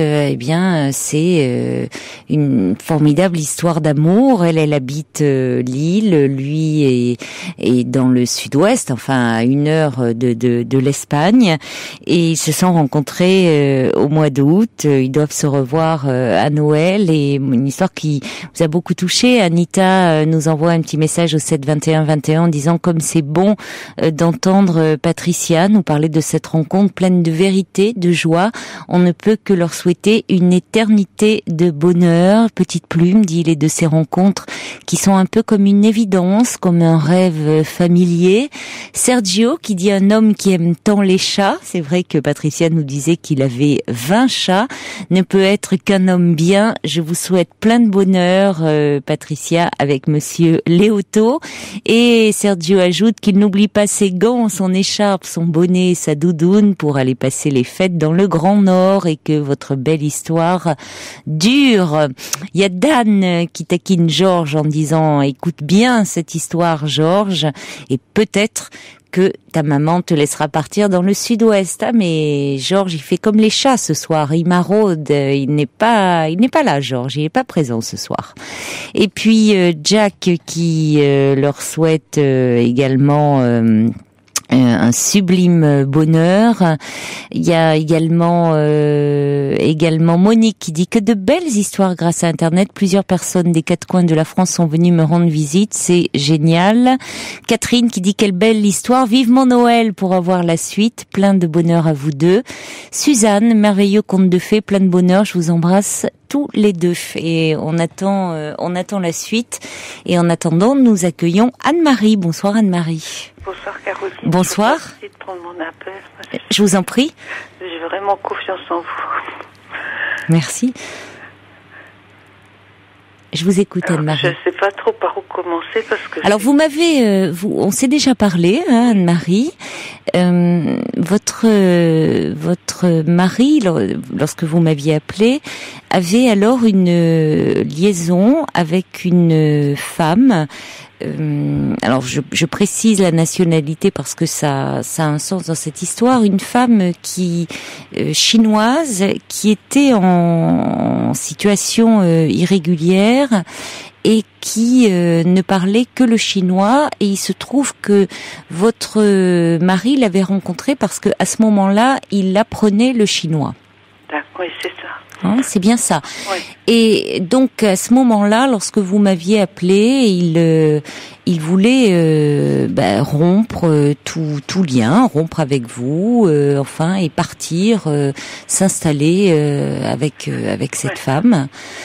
c'est une formidable histoire d'amour. Elle habite Lille, lui est dans le sud-ouest, enfin à 1 heure de l'Espagne, et ils se sont rencontrés au mois d'août. Ils doivent se revoir à Noël, et une histoire qui vous a beaucoup touché. Anita nous envoie un petit message au 7 21 21 en disant comme c'est bon d'entendre Patricia nous parler de cette rencontre pleine de vérité, de joie. On ne peut que leur souhaiter une éternité de bonheur. Petite plume, dit-il, et de ces rencontres qui sont un peu comme une évidence, comme un rêve familier. Sergio qui dit un homme qui aime tant les chats. C'est vrai que Patricia nous disait qu'il avait 20 chats. Ne peut être qu'un homme bien. Je vous souhaite plein de bonheur, Patricia, avec monsieur Léoto. Et Sergio ajoute qu'il n'oublie pas ses gants, son écharpe, son bonnet, sa doudoune pour aller passer les fêtes dans le Grand Nord, et que votre belle histoire dure. Il y a Dan qui taquine Georges en disant écoute bien cette histoire, Georges, et peut-être que ta maman te laissera partir dans le sud-ouest. Ah, mais Georges, il fait comme les chats ce soir, il maraude, il n'est pas là, Georges, il n'est pas présent ce soir. Et puis Jack qui leur souhaite également un sublime bonheur. Il y a également Monique qui dit que de belles histoires grâce à Internet. Plusieurs personnes des 4 coins de la France sont venues me rendre visite. C'est génial. Catherine qui dit quelle belle histoire. Vivement Noël pour avoir la suite. Plein de bonheur à vous deux. Suzanne, merveilleux conte de fées. Plein de bonheur. Je vous embrasse tous les deux. Et on attend la suite. Et en attendant, nous accueillons Anne-Marie. Bonsoir Anne-Marie. Bonsoir Caroline. Bonsoir. Merci de prendre mon appel. Je vous en prie. J'ai vraiment confiance en vous. Merci. Je vous écoute, Anne-Marie. Je ne sais pas trop par où commencer parce que. Alors vous m'avez, on s'est déjà parlé, hein, Anne-Marie. Votre mari, lorsque vous m'aviez appelé, avait alors une liaison avec une femme. Alors je précise la nationalité parce que ça a un sens dans cette histoire. Une femme chinoise qui était en situation irrégulière et qui ne parlait que le chinois, et il se trouve que votre mari l'avait rencontré parce que à ce moment-là, il apprenait le chinois. D'accord, oui, c'est ça. Hein, c'est bien ça. Oui. Et donc à ce moment-là, lorsque vous m'aviez appelé, il voulait rompre tout lien, rompre avec vous, enfin, et partir, s'installer avec cette femme.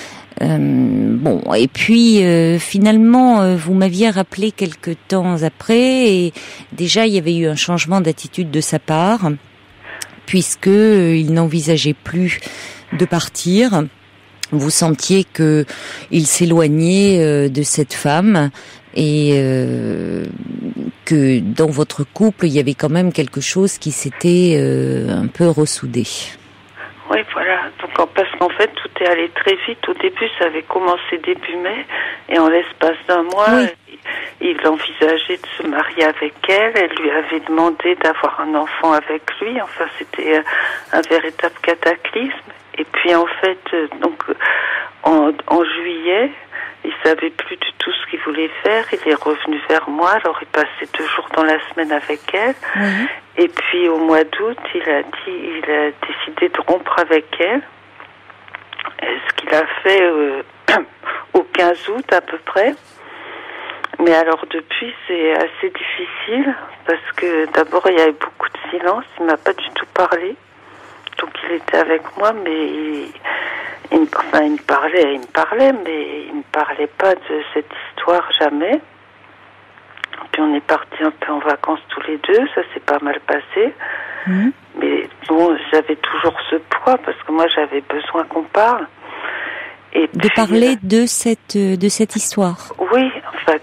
Bon, et puis finalement, vous m'aviez rappelé quelque temps après, et déjà il y avait eu un changement d'attitude de sa part, puisque il n'envisageait plus de partir. Vous sentiez que il s'éloignait de cette femme, et que dans votre couple il y avait quand même quelque chose qui s'était un peu ressoudé. Oui, voilà. Donc, parce qu'en fait, tout est allé très vite. Au début, ça avait commencé début mai, et en l'espace d'un mois, il envisageait de se marier avec elle. Elle lui avait demandé d'avoir un enfant avec lui. Enfin, c'était un véritable cataclysme. Et puis, en fait, donc, en juillet, il savait plus du tout ce qu'il voulait faire. Il est revenu vers moi. Alors, il passait 2 jours dans la semaine avec elle. Oui. Et puis, au mois d'août, il a décidé de rompre avec elle. Ce qu'il a fait au 15 août à peu près. Mais alors depuis, c'est assez difficile parce que d'abord, il y avait beaucoup de silence. Il m'a pas du tout parlé. Donc il était avec moi, mais il me parlait, mais il me parlait pas de cette histoire jamais. Puis on est partis un peu en vacances tous les deux, ça s'est pas mal passé. Mais bon, j'avais toujours ce poids parce que moi j'avais besoin qu'on parle. Et de parler de cette histoire. Oui, enfin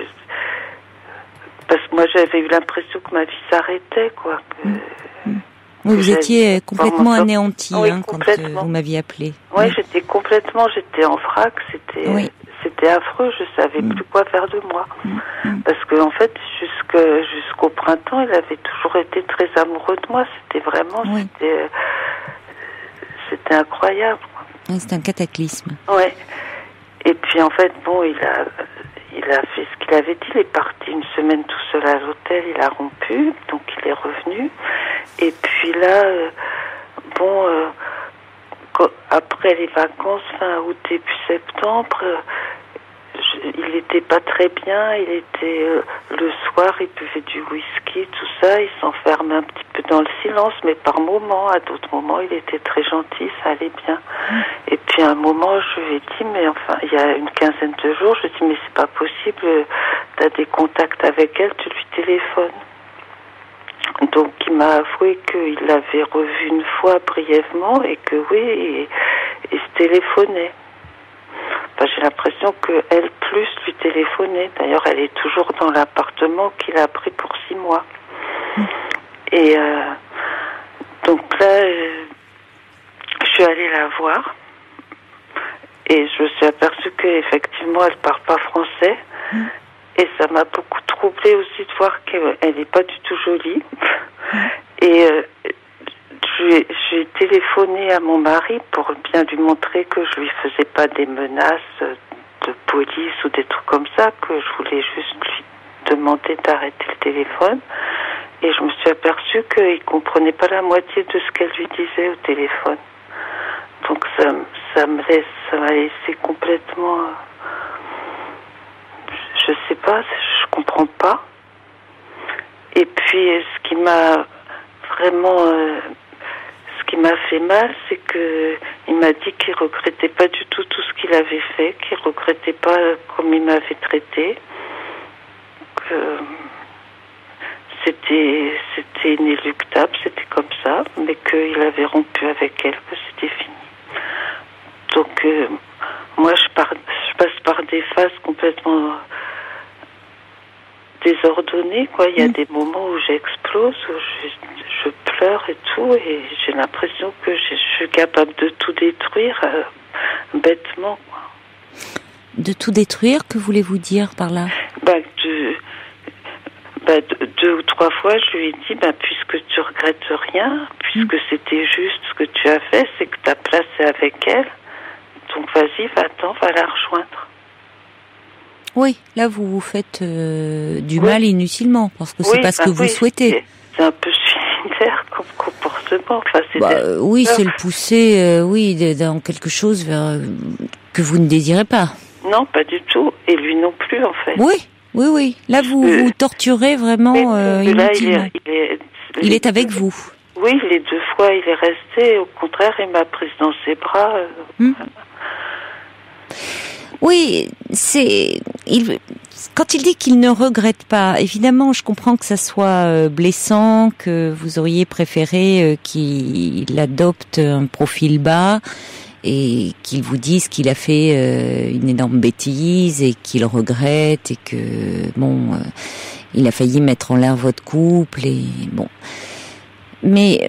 parce que moi j'avais eu l'impression que ma vie s'arrêtait, quoi. Vous étiez complètement anéantie, oui, quand vous m'aviez appelé. Oui, j'étais en vrac, c'était affreux, je savais plus quoi faire de moi. Parce que en fait, jusqu'au printemps, il avait toujours été très amoureux de moi. C'était vraiment, c'était incroyable. Oui, c'est un cataclysme. Ouais. Et puis en fait, bon, il a fait ce qu'il avait dit. Il est parti une semaine tout seul à l'hôtel. Il a rompu, donc il est revenu. Et puis là, après les vacances, fin août, début septembre, il n'était pas très bien. Il était le soir, il buvait du whisky, tout ça. Il s'enfermait un petit peu dans le silence, mais par moments, à d'autres moments, il était très gentil, ça allait bien. Et puis à un moment, je lui ai dit, mais enfin, il y a une quinzaine de jours, je lui ai dit, mais c'est pas possible. T'as des contacts avec elle, tu lui téléphones. Donc il m'a avoué qu'il l'avait revue une fois brièvement et que oui, et se téléphonait. Enfin, j'ai l'impression qu'elle plus lui téléphonait. D'ailleurs, elle est toujours dans l'appartement qu'il a pris pour 6 mois. Et donc là, je suis allée la voir et je me suis aperçue qu'effectivement, elle parle pas français. Et ça m'a beaucoup troublée aussi de voir qu'elle n'est pas du tout jolie. Et j'ai téléphoné à mon mari pour bien lui montrer que je lui faisais pas des menaces de police ou des trucs comme ça, que je voulais juste lui demander d'arrêter le téléphone. Et je me suis aperçue qu'il comprenait pas la moitié de ce qu'elle lui disait au téléphone. Donc ça m'a laissé complètement... Je sais pas, je comprends pas. Et puis, ce qui m'a vraiment, ce qui m'a fait mal, c'est que il m'a dit qu'il regrettait pas du tout ce qu'il avait fait, qu'il regrettait pas comme il m'avait traité, que c'était inéluctable, c'était comme ça, mais qu'il avait rompu avec elle, que c'était fini. Donc, moi, je passe par des phases complètement désordonnées, quoi. Il y a des moments où j'explose, où je pleure et tout, et j'ai l'impression que je suis capable de tout détruire bêtement, quoi. De tout détruire, que voulez-vous dire par là? 2 ou 3 fois, je lui ai dit, puisque tu regrettes rien, puisque c'était juste ce que tu as fait, c'est que ta place est avec elle, donc vas-y, va-t'en, va la rejoindre. Oui, là vous vous faites du mal inutilement, parce que c'est pas ce que vous souhaitez. C'est un peu suicidaire comme comportement. Enfin, c'est le pousser dans quelque chose que vous ne désirez pas. Non, pas du tout. Et lui non plus, en fait. Oui. Là, vous torturez vraiment inutilement. Il est avec vous. Oui, les 2 fois, il est resté. Au contraire, il m'a prise dans ses bras. Oui, quand il dit qu'il ne regrette pas, évidemment, je comprends que ça soit blessant, que vous auriez préféré qu'il adopte un profil bas et qu'il vous dise qu'il a fait une énorme bêtise et qu'il regrette et que il a failli mettre en l'air votre couple et bon. Mais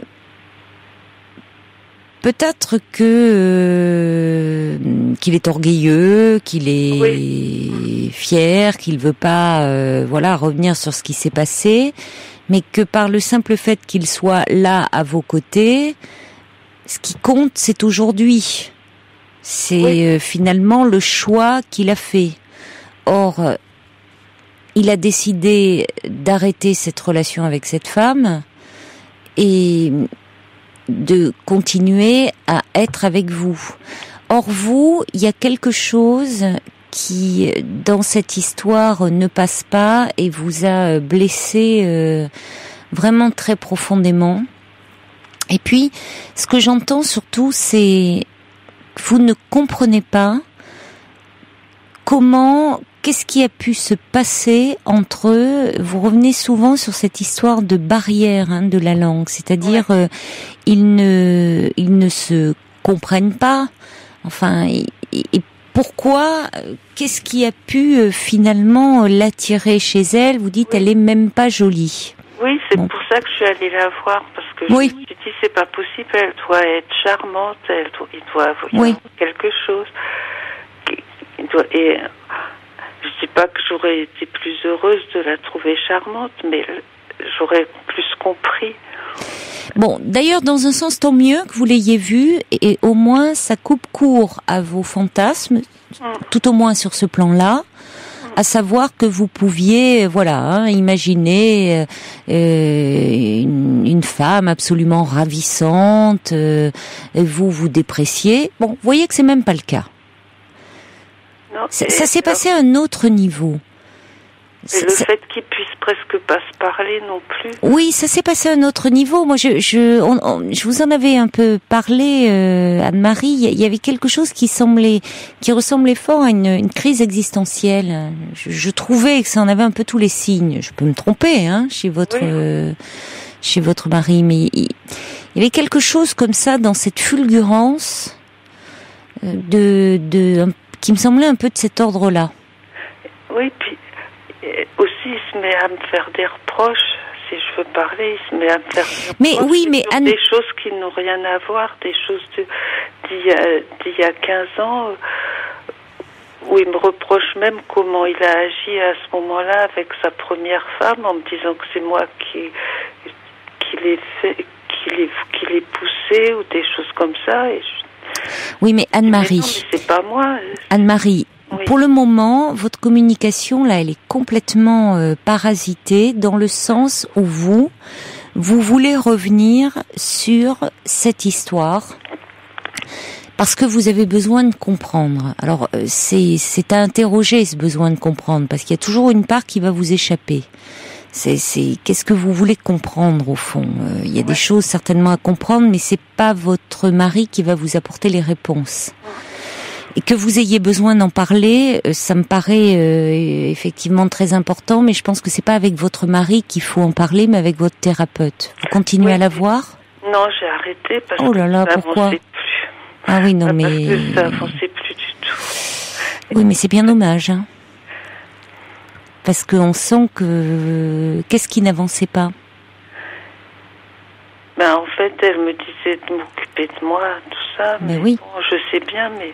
peut-être que qu'il est orgueilleux, qu'il est fier, qu'il veut pas revenir sur ce qui s'est passé, mais que par le simple fait qu'il soit là à vos côtés, ce qui compte c'est aujourd'hui. C'est finalement le choix qu'il a fait. Or il a décidé d'arrêter cette relation avec cette femme et de continuer à être avec vous. Or vous, il y a quelque chose qui, dans cette histoire, ne passe pas et vous a blessé vraiment très profondément. Et puis, ce que j'entends surtout, c'est que vous ne comprenez pas qu'est-ce qui a pu se passer entre eux. Vous revenez souvent sur cette histoire de barrière de la langue, c'est-à-dire ils ne se comprennent pas. Enfin, et pourquoi? Qu'est-ce qui a pu finalement l'attirer chez elle? Vous dites, elle est même pas jolie. Oui, c'est pour ça que je suis allée la voir, parce que je me suis dit, c'est pas possible, elle doit être charmante, il doit avoir quelque chose. Et je dis pas que j'aurais été plus heureuse de la trouver charmante, mais j'aurais plus compris. Bon, d'ailleurs, dans un sens, tant mieux que vous l'ayez vue, et au moins, ça coupe court à vos fantasmes, tout au moins sur ce plan-là, à savoir que vous pouviez, imaginer une femme absolument ravissante, vous dépréciez. Bon, vous voyez que c'est même pas le cas. Non, ça s'est passé à un autre niveau. Et le fait qu'ils puissent presque pas se parler non plus. Oui, ça s'est passé à un autre niveau. Moi, je vous en avais un peu parlé, Anne-Marie. Il y avait quelque chose qui ressemblait fort à une crise existentielle. Je trouvais que ça en avait un peu tous les signes. Je peux me tromper, chez votre mari, mais il y avait quelque chose comme ça dans cette fulgurance qui me semblait un peu de cet ordre-là. Oui, puis aussi il se met à me faire des reproches. Si je veux parler, il se met à me faire des reproches. Des choses qui n'ont rien à voir, des choses d'il y a 15 ans, où il me reproche même comment il a agi à ce moment-là avec sa première femme, en me disant que c'est moi qui l'ai poussé, ou des choses comme ça. Et oui, mais Anne-Marie. Mais non, mais c'est pas moi. Anne-Marie, pour le moment, votre communication, là, elle est complètement parasitée dans le sens où vous voulez revenir sur cette histoire parce que vous avez besoin de comprendre. Alors, c'est à interroger ce besoin de comprendre parce qu'il y a toujours une part qui va vous échapper. Qu'est-ce que vous voulez comprendre au fond? Il y a des choses certainement à comprendre, mais c'est pas votre mari qui va vous apporter les réponses. Et que vous ayez besoin d'en parler, ça me paraît effectivement très important, mais je pense que c'est pas avec votre mari qu'il faut en parler, mais avec votre thérapeute. Vous continuez à la voir? Non, j'ai arrêté parce que ça avançait plus. Ah oui, non, mais... Parce que ça avançait plus du tout. Oui, mais c'est bien dommage, Parce qu'on sent que... Qu'est-ce qui n'avançait pas? En fait, elle me disait de m'occuper de moi, tout ça. Mais oui. Bon, je sais bien, mais...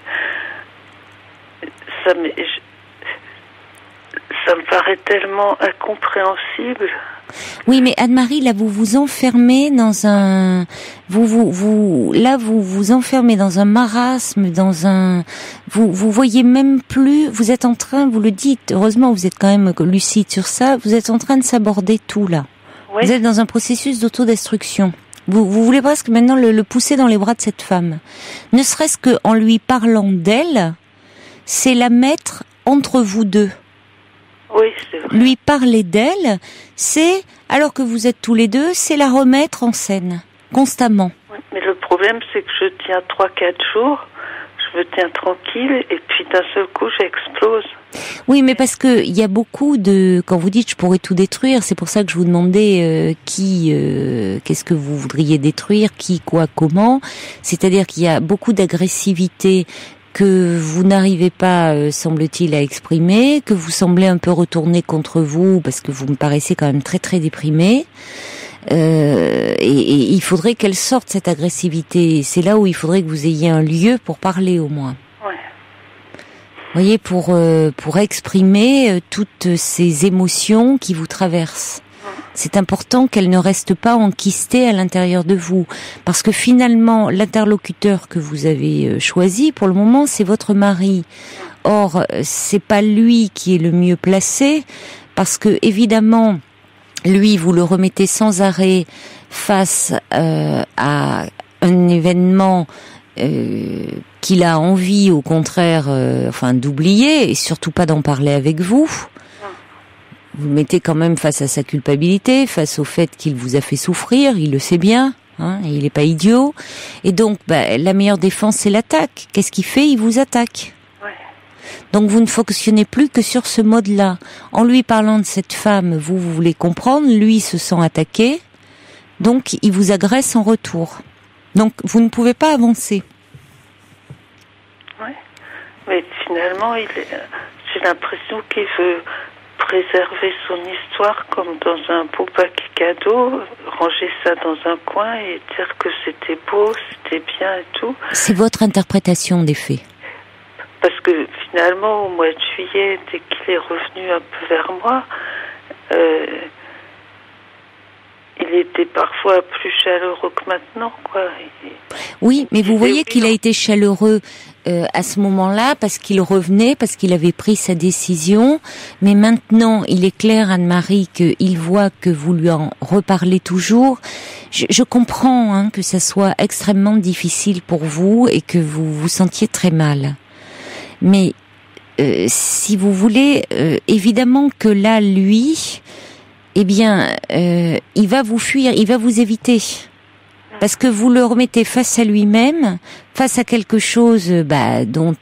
Ça me paraît tellement incompréhensible. Oui, mais Anne-Marie, là, vous vous enfermez dans un... Vous vous enfermez dans un marasme, vous voyez même plus... Vous êtes en train, vous le dites, heureusement, vous êtes quand même lucide sur ça, vous êtes en train de s'aborder tout, là. Oui. Vous êtes dans un processus d'autodestruction. Vous voulez presque maintenant le pousser dans les bras de cette femme. Ne serait-ce qu'en lui parlant d'elle, c'est la mettre entre vous deux. Oui, c'est vrai. Lui parler d'elle, c'est, alors que vous êtes tous les deux, c'est la remettre en scène, constamment. Oui, mais le problème, c'est que je tiens 3-4 jours, je me tiens tranquille et puis d'un seul coup j'explose. Oui, mais parce que il y a beaucoup de, quand vous dites je pourrais tout détruire, c'est pour ça que je vous demandais qu'est-ce que vous voudriez détruire, qui, quoi, comment. C'est-à-dire qu'il y a beaucoup d'agressivité que vous n'arrivez pas, semble-t-il, à exprimer, que vous semblez un peu retourner contre vous parce que vous me paraissez quand même très très déprimé. Et il faudrait qu'elle sorte cette agressivité. C'est là où il faudrait que vous ayez un lieu pour parler au moins. Ouais. Vous voyez, pour exprimer toutes ces émotions qui vous traversent. C'est important qu'elles ne restent pas enquistées à l'intérieur de vous, parce que finalement, l'interlocuteur que vous avez choisi pour le moment, c'est votre mari. Or, c'est pas lui qui est le mieux placé, parce que évidemment, lui, vous le remettez sans arrêt face à un événement qu'il a envie, au contraire, d'oublier, et surtout pas d'en parler avec vous. Vous le mettez quand même face à sa culpabilité, face au fait qu'il vous a fait souffrir, il le sait bien, et il n'est pas idiot. Et donc, la meilleure défense, c'est l'attaque. Qu'est-ce qu'il fait ? Il vous attaque. Ouais. Donc vous ne fonctionnez plus que sur ce mode-là. En lui parlant de cette femme, vous voulez comprendre, lui se sent attaqué, donc il vous agresse en retour. Donc vous ne pouvez pas avancer. Ouais. Mais finalement, j'ai l'impression qu'il veut préserver son histoire comme dans un beau paquet cadeau, ranger ça dans un coin et dire que c'était beau, c'était bien et tout. C'est votre interprétation des faits. Parce que finalement, au mois de juillet, dès qu'il est revenu un peu vers moi, il était parfois plus chaleureux que maintenant, quoi. Oui, mais vous voyez qu'il a été chaleureux à ce moment-là parce qu'il revenait, parce qu'il avait pris sa décision. Mais maintenant, il est clair, Anne-Marie, qu'il voit que vous lui en reparlez toujours. Je comprends que ça soit extrêmement difficile pour vous et que vous vous sentiez très mal. Mais si vous voulez, évidemment que là, lui, il va vous fuir, il va vous éviter. Parce que vous le remettez face à lui-même, face à quelque chose dont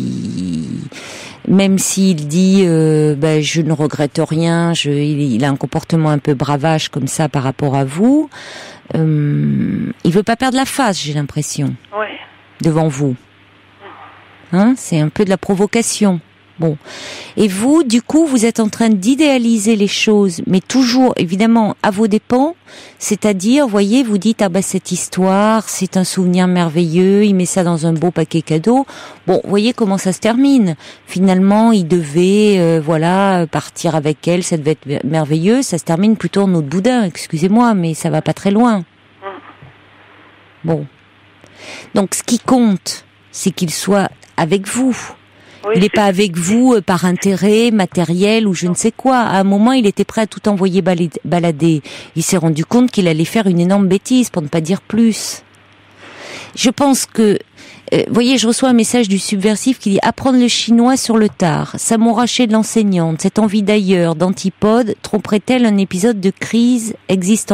même s'il dit je ne regrette rien, il a un comportement un peu bravage comme ça par rapport à vous, il veut pas perdre la face, j'ai l'impression, devant vous. C'est un peu de la provocation. Bon. Et vous, du coup, vous êtes en train d'idéaliser les choses, mais toujours, évidemment, à vos dépens. C'est-à-dire, voyez, vous dites, cette histoire, c'est un souvenir merveilleux, il met ça dans un beau paquet cadeau. Bon, voyez comment ça se termine. Finalement, il devait, partir avec elle, ça devait être merveilleux. Ça se termine plutôt en eau de boudin, excusez-moi, mais ça va pas très loin. Bon. Donc, ce qui compte, c'est qu'il soit avec vous. Oui, il n'est pas avec vous par intérêt matériel ou je ne sais quoi. À un moment, il était prêt à tout envoyer balader. Il s'est rendu compte qu'il allait faire une énorme bêtise, pour ne pas dire plus. Je pense que, voyez, je reçois un message du subversif qui dit « Apprendre le chinois sur le tard, s'amouracher de l'enseignante, cette envie d'ailleurs, d'antipode, tromperait-elle un épisode de crise existentielle ?»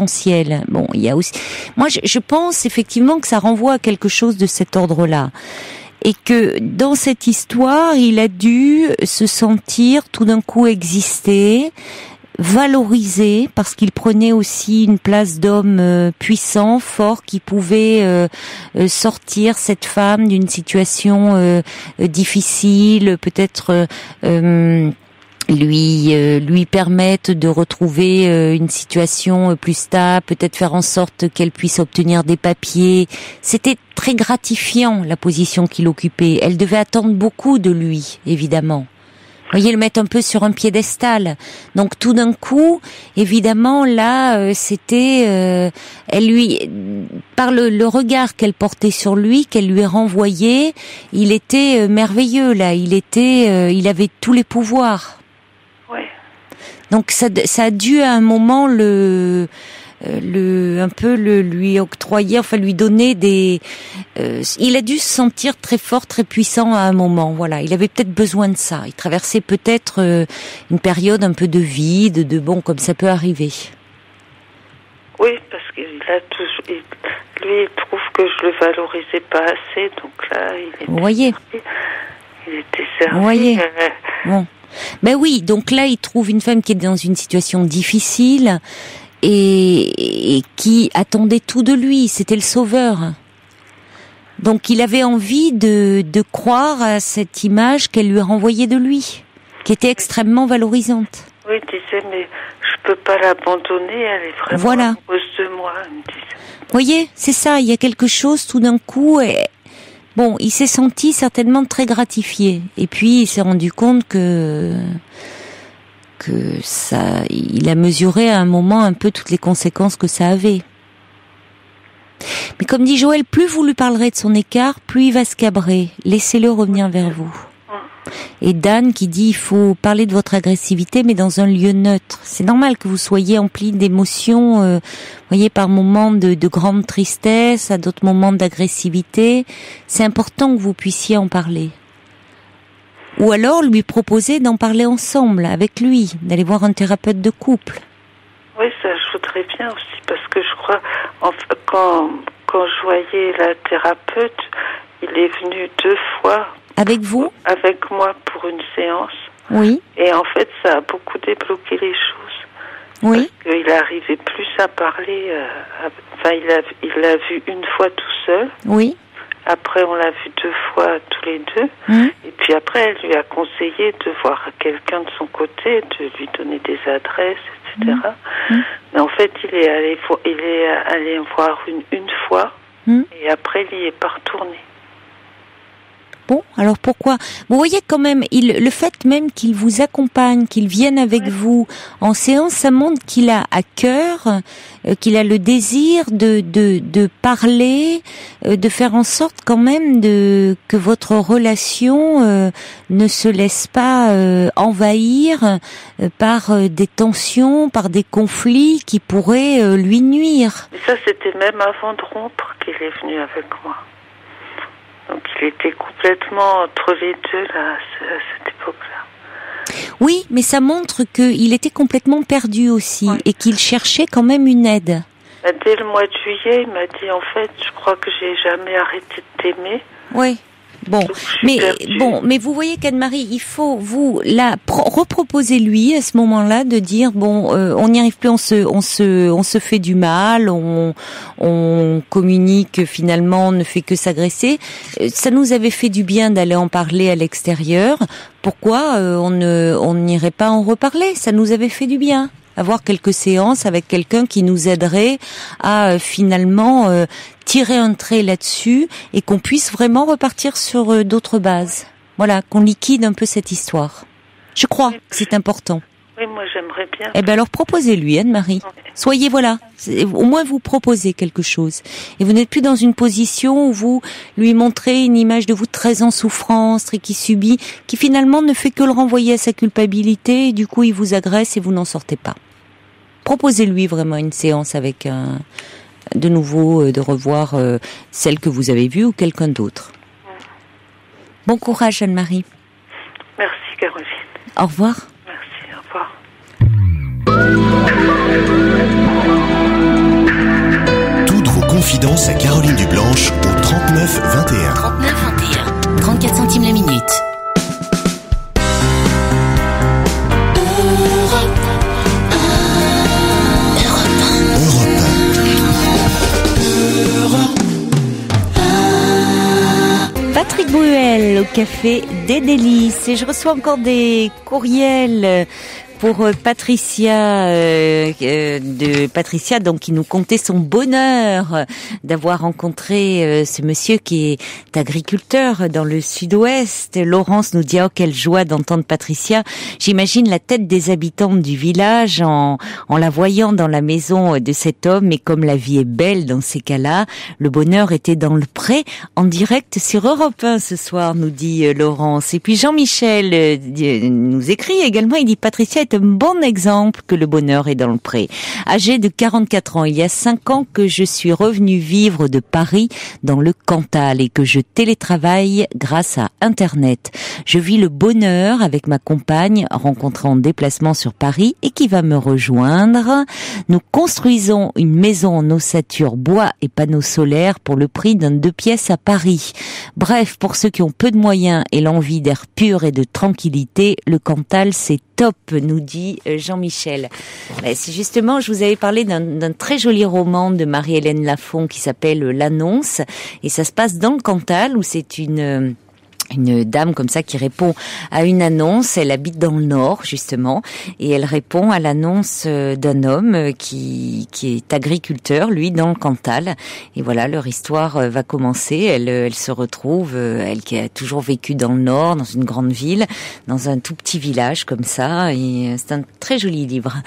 Bon, il y a aussi... Moi, je pense effectivement que ça renvoie à quelque chose de cet ordre-là. Et que dans cette histoire, il a dû se sentir tout d'un coup exister, valorisé, parce qu'il prenait aussi une place d'homme puissant, fort, qui pouvait sortir cette femme d'une situation difficile, peut-être lui permettre de retrouver une situation plus stable, peut-être faire en sorte qu'elle puisse obtenir des papiers. C'était très gratifiant, la position qu'il occupait. Elle devait attendre beaucoup de lui, évidemment. Vous voyez, le mettre un peu sur un piédestal. Donc tout d'un coup, évidemment, là, c'était... elle lui, par le regard qu'elle portait sur lui, qu'elle lui renvoyait, il était merveilleux, là. Il avait tous les pouvoirs. Ouais. Donc ça a dû à un moment lui octroyer, lui donner des... il a dû se sentir très fort, très puissant à un moment, voilà. Il avait peut-être besoin de ça. Il traversait peut-être une période un peu de vide, comme ça peut arriver. Oui, parce qu'il a toujours... Lui, il trouve que je le valorisais pas assez, donc là, Vous voyez. Il était servi. Vous voyez. Bon. Ben oui, donc là, il trouve une femme qui est dans une situation difficile et qui attendait tout de lui. C'était le sauveur. Donc il avait envie de croire à cette image qu'elle lui a renvoyée de lui, qui était extrêmement valorisante. Oui, il disait, mais je peux pas l'abandonner, elle est vraiment amoureuse de moi, il me disait. Vous voyez, c'est ça, il y a quelque chose tout d'un coup. Bon, il s'est senti certainement très gratifié. Et puis il s'est rendu compte que ça, il a mesuré à un moment un peu toutes les conséquences que ça avait. Mais comme dit Joël, plus vous lui parlerez de son écart, plus il va se cabrer. Laissez-le revenir vers vous. Et Dan qui dit, il faut parler de votre agressivité, mais dans un lieu neutre. C'est normal que vous soyez empli d'émotions, voyez, par moments de grande tristesse, à d'autres moments d'agressivité. C'est important que vous puissiez en parler. Ou alors lui proposer d'en parler ensemble, avec lui, d'aller voir un thérapeute de couple. Oui, ça, je voudrais bien aussi, parce que je crois, quand je voyais la thérapeute, il est venu 2 fois. Avec vous? Avec moi pour une séance. Oui. Et en fait, ça a beaucoup débloqué les choses. Oui. Parce qu'il n'arrivait plus à parler. Il l'a vu une fois tout seul. Oui. Après, on l'a vu 2 fois tous les deux. Et puis après, elle lui a conseillé de voir quelqu'un de son côté, de lui donner des adresses, etc. Mais en fait, il est allé voir une fois. Et après, il n'y est pas retourné. Bon, alors pourquoi? Vous voyez quand même, le fait même qu'il vous accompagne, qu'il vienne avec vous en séance, ça montre qu'il a à cœur, qu'il a le désir de parler, de faire en sorte quand même que votre relation ne se laisse pas envahir par des tensions, par des conflits qui pourraient lui nuire. Et ça, c'était même avant de rompre qu'il est venu avec moi. Donc il était complètement entre les deux là, à cette époque-là. Oui, mais ça montre qu'il était complètement perdu aussi et qu'il cherchait quand même une aide. Dès le mois de juillet, il m'a dit en fait, je crois que j'ai jamais arrêté de t'aimer. Oui. Bon, mais vous voyez qu'Anne-Marie, il faut vous reproposer lui à ce moment-là de dire bon, on n'y arrive plus, on se fait du mal, on communique finalement, on ne fait que s'agresser. Ça nous avait fait du bien d'aller en parler à l'extérieur. Pourquoi on n'irait pas en reparler? Ça nous avait fait du bien. Avoir quelques séances avec quelqu'un qui nous aiderait à finalement tirer un trait là-dessus et qu'on puisse vraiment repartir sur d'autres bases. Voilà, qu'on liquide un peu cette histoire. Je crois que c'est important. Oui, moi j'aimerais bien. Eh ben alors proposez-lui, Anne-Marie. Soyez, voilà, au moins vous proposez quelque chose. Et vous n'êtes plus dans une position où vous lui montrez une image de vous très en souffrance, et qui subit, qui finalement ne fait que le renvoyer à sa culpabilité, et du coup il vous agresse et vous n'en sortez pas. Proposez-lui vraiment une séance avec de nouveau, de revoir celle que vous avez vue ou quelqu'un d'autre. Bon courage, Anne-Marie. Merci, Caroline. Au revoir. Merci, au revoir. Toutes vos confidences à Caroline Dublanche au 39 21. 39 21. 34 centimes la minute. Patrick Bruel au Café des Délices. Et je reçois encore des courriels pour Patricia, de Patricia, donc qui nous contait son bonheur d'avoir rencontré ce monsieur qui est agriculteur dans le sud-ouest. Laurence nous dit: oh, quelle joie d'entendre Patricia. J'imagine la tête des habitants du village en la voyant dans la maison de cet homme. Et comme la vie est belle dans ces cas-là, le bonheur était dans le pré, en direct sur Europe 1 ce soir, nous dit Laurence. Et puis Jean-Michel nous écrit également, il dit: Patricia est un bon exemple que le bonheur est dans le pré. Âgée de 44 ans, il y a 5 ans que je suis revenue vivre de Paris dans le Cantal et que je télétravaille grâce à Internet. Je vis le bonheur avec ma compagne rencontrée en déplacement sur Paris et qui va me rejoindre. Nous construisons une maison en ossature bois et panneaux solaires pour le prix d'un 2 pièces à Paris. Bref, pour ceux qui ont peu de moyens et l'envie d'air pur et de tranquillité, le Cantal, c'est top, nous dit Jean-Michel. C'est justement, je vous avais parlé d'un très joli roman de Marie-Hélène Lafont qui s'appelle L'Annonce, et ça se passe dans le Cantal où c'est une dame comme ça qui répond à une annonce. Elle habite dans le Nord justement et elle répond à l'annonce d'un homme qui est agriculteur, lui, dans le Cantal. Et voilà, leur histoire va commencer. Elle se retrouve, elle qui a toujours vécu dans le Nord, dans une grande ville, dans un tout petit village comme ça. Et c'est un très joli livre.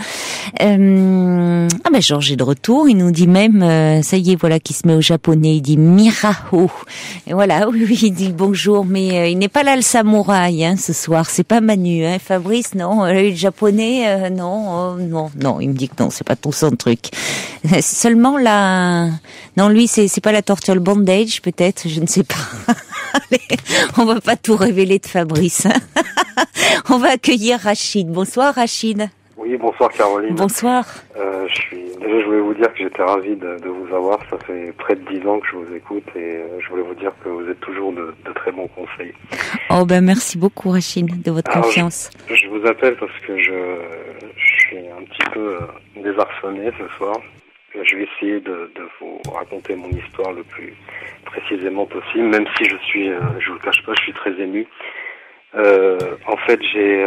Georges est de retour. Il nous dit même, ça y est, voilà, qui se met au japonais. Il dit Miraho. Et voilà, oui, il dit bonjour, mais il n'est pas là le samouraï ce soir, c'est pas Manu, Fabrice, non, le japonais, non, il me dit que non, c'est pas tout son truc. Seulement non, lui c'est pas la torture, le bandage peut-être, je ne sais pas. Allez, on va pas tout révéler de Fabrice. On va accueillir Rachid. Bonsoir Rachid. Oui, bonsoir Caroline. Bonsoir. Je voulais vous dire que j'étais ravi de vous avoir. Ça fait près de 10 ans que je vous écoute et je voulais vous dire que vous êtes toujours de très bons conseils. Oh merci beaucoup Rachid de votre confiance. Je vous appelle parce que je suis un petit peu désarçonné ce soir. Je vais essayer de vous raconter mon histoire le plus précisément possible, même si je vous le cache pas, je suis très ému. En fait,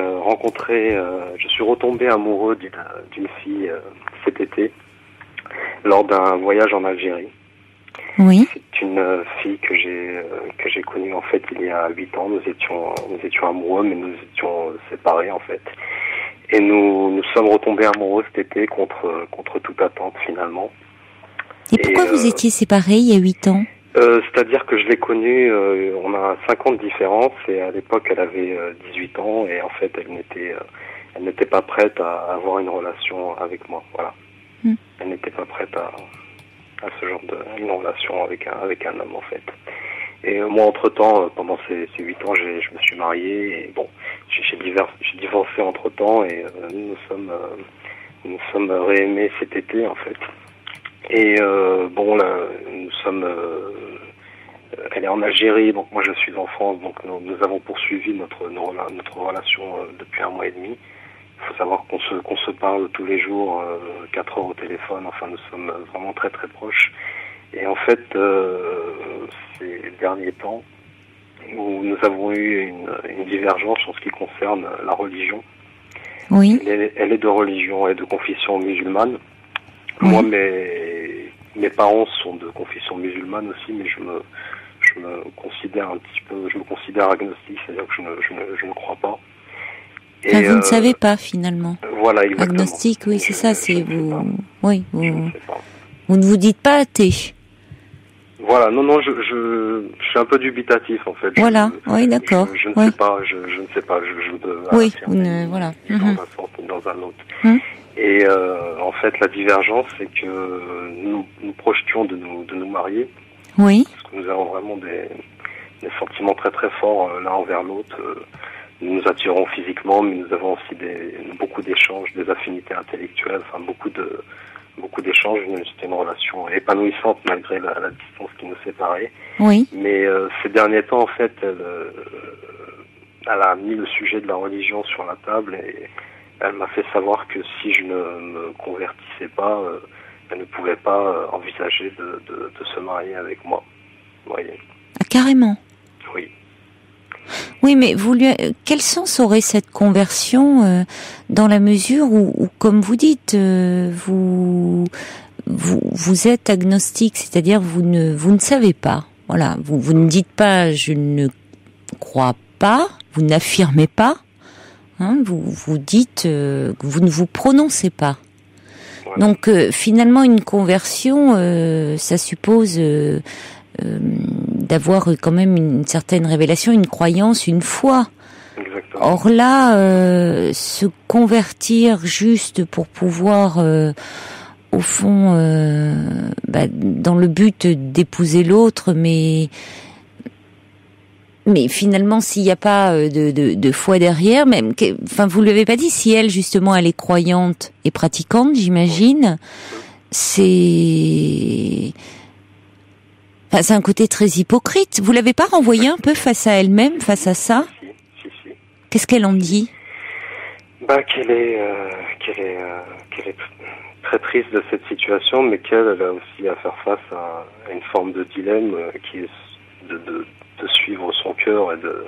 je suis retombé amoureux d'une fille cet été lors d'un voyage en Algérie. Oui. C'est une fille que j'ai connue en fait il y a 8 ans. Nous étions amoureux, mais nous étions séparés en fait. Et nous sommes retombés amoureux cet été contre toute attente finalement. Et pourquoi vous étiez séparés il y a 8 ans? C'est-à-dire que je l'ai connue, on a 5 ans de différence et à l'époque elle avait 18 ans et en fait elle n'était pas prête à avoir une relation avec moi, voilà. Elle n'était pas prête à ce genre une relation avec un homme en fait. Et moi entre-temps, pendant ces 8 ans, je me suis marié et bon, j'ai divorcé entre-temps et nous sommes réaimés cet été en fait. Et là, nous sommes. Elle est en Algérie, donc moi je suis en France, donc nous avons poursuivi notre relation depuis 1 mois et demi. Il faut savoir qu'on se parle tous les jours, 4 heures au téléphone. Enfin, nous sommes vraiment très très proches. Et en fait, ces derniers temps, où nous avons eu une divergence en ce qui concerne la religion. Oui. Elle est de religion et de confession musulmane. Oui. Moi, mes parents sont de confession musulmane aussi, mais je me considère agnostique, c'est-à-dire que je ne crois pas. Et vous ne savez pas finalement. Voilà, exactement. Agnostique, oui, c'est ça, c'est vous. Oui, je ne sais pas. Vous ne vous dites pas athée. Voilà, non, je suis un peu dubitatif en fait. Voilà, oui, d'accord. Je ne sais pas, je ne sais pas, je peux voilà. Dans un sens ou dans un autre. Et en fait, la divergence, c'est que nous projetions de nous marier. Oui. Parce que nous avons vraiment des sentiments très très forts l'un envers l'autre. Nous nous attirons physiquement, mais nous avons aussi beaucoup d'échanges, des affinités intellectuelles, enfin beaucoup d'échanges. C'était une relation épanouissante malgré la distance qui nous séparait. Oui. Mais ces derniers temps, en fait, elle a mis le sujet de la religion sur la table et elle m'a fait savoir que si je ne me convertissais pas, elle ne pouvait pas envisager de se marier avec moi. Vous voyez. Ah, carrément. Oui. Oui, mais quel sens aurait cette conversion dans la mesure où comme vous dites, vous êtes agnostique, c'est-à-dire vous ne savez pas. Voilà, vous ne dites pas je ne crois pas, vous n'affirmez pas. Vous dites que vous ne vous prononcez pas. Voilà. Donc finalement une conversion, ça suppose d'avoir quand même une certaine révélation, une croyance, une foi. Exactement. Or là, se convertir juste pour pouvoir, au fond, dans le but d'épouser l'autre, mais finalement, s'il n'y a pas de foi derrière, même, vous ne l'avez pas dit, si elle, justement, elle est croyante et pratiquante, j'imagine, c'est un côté très hypocrite. Vous l'avez pas renvoyée un peu face à elle-même, face à ça? Si. Qu'est-ce qu'elle en dit? Qu'elle est très triste de cette situation, mais qu'elle a aussi à faire face à une forme de dilemme qui est de suivre son cœur et de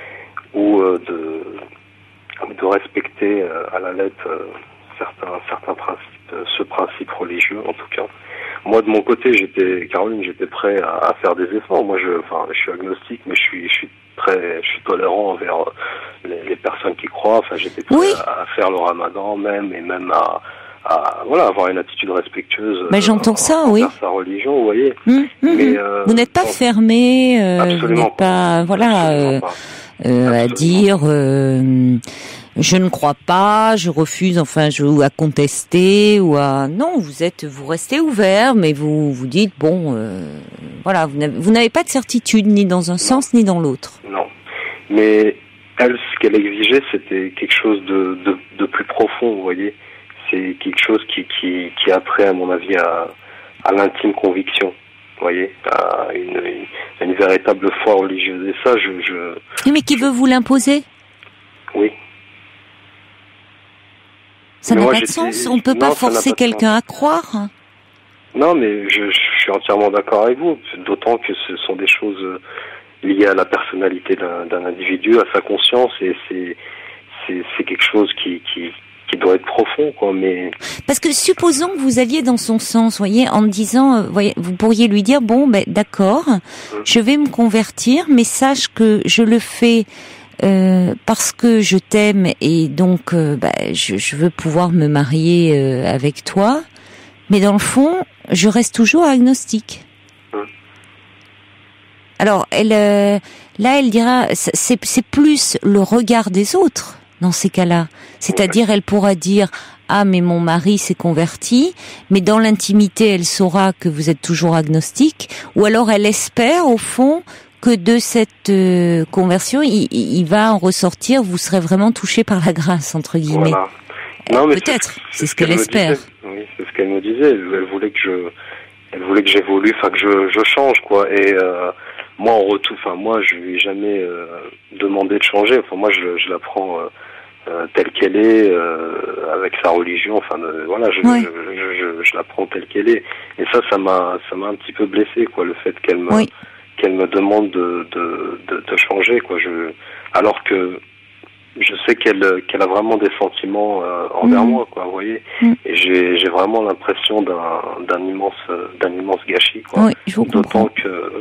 respecter à la lettre certains principes, ce principe religieux en tout cas. Moi de mon côté, j'étais prêt à faire des efforts. Moi je suis agnostique, mais je suis tolérant envers les personnes qui croient. J'étais prêt à faire le ramadan même, et même à avoir une attitude respectueuse. Mais j'entends ça, oui. Sa religion, vous voyez. Mais vous n'êtes pas fermé, vous n'êtes pas, à dire, je ne crois pas, je refuse, ou à contester, non, vous restez ouvert, mais vous dites, vous n'avez pas de certitude, ni dans un sens, ni dans l'autre. Non. Mais elle, ce qu'elle exigeait, c'était quelque chose de plus profond, vous voyez. C'est quelque chose qui a trait, à mon avis, à l'intime conviction, vous voyez, à une véritable foi religieuse. Et ça, Oui, mais qui veut vous l'imposer? Oui. Ça n'a pas de sens. On ne peut pas forcer quelqu'un à croire. Non, mais je suis entièrement d'accord avec vous. D'autant que ce sont des choses liées à la personnalité d'un individu, à sa conscience, et c'est quelque chose qui doit être profond, quoi. Mais parce que supposons que vous alliez dans son sens, voyez, en me disant, vous pourriez lui dire, d'accord, je vais me convertir, mais sache que je le fais parce que je t'aime, et donc je veux pouvoir me marier avec toi, mais dans le fond, je reste toujours agnostique. Alors elle dira, c'est plus le regard des autres dans ces cas-là. C'est-à-dire, elle pourra dire, mais mon mari s'est converti, mais dans l'intimité, elle saura que vous êtes toujours agnostique, ou alors elle espère, au fond, que de cette conversion, il va en ressortir, vous serez vraiment touché par la grâce, entre guillemets. Voilà. Non, mais peut-être, c'est ce qu'elle espère. Oui, c'est ce qu'elle me disait. Elle voulait que j'évolue, que je change, quoi. Et moi, en retour, moi, je lui ai jamais demandé de changer. Moi, je la prends telle qu'elle est, avec sa religion. Je la prends telle qu'elle est. Et ça m'a un petit peu blessé, quoi, le fait qu'elle me demande de changer, quoi. Alors que je sais qu'elle a vraiment des sentiments envers moi, quoi, vous voyez. Et j'ai vraiment l'impression d'un immense gâchis, quoi. Oui, je vous comprends. D'autant que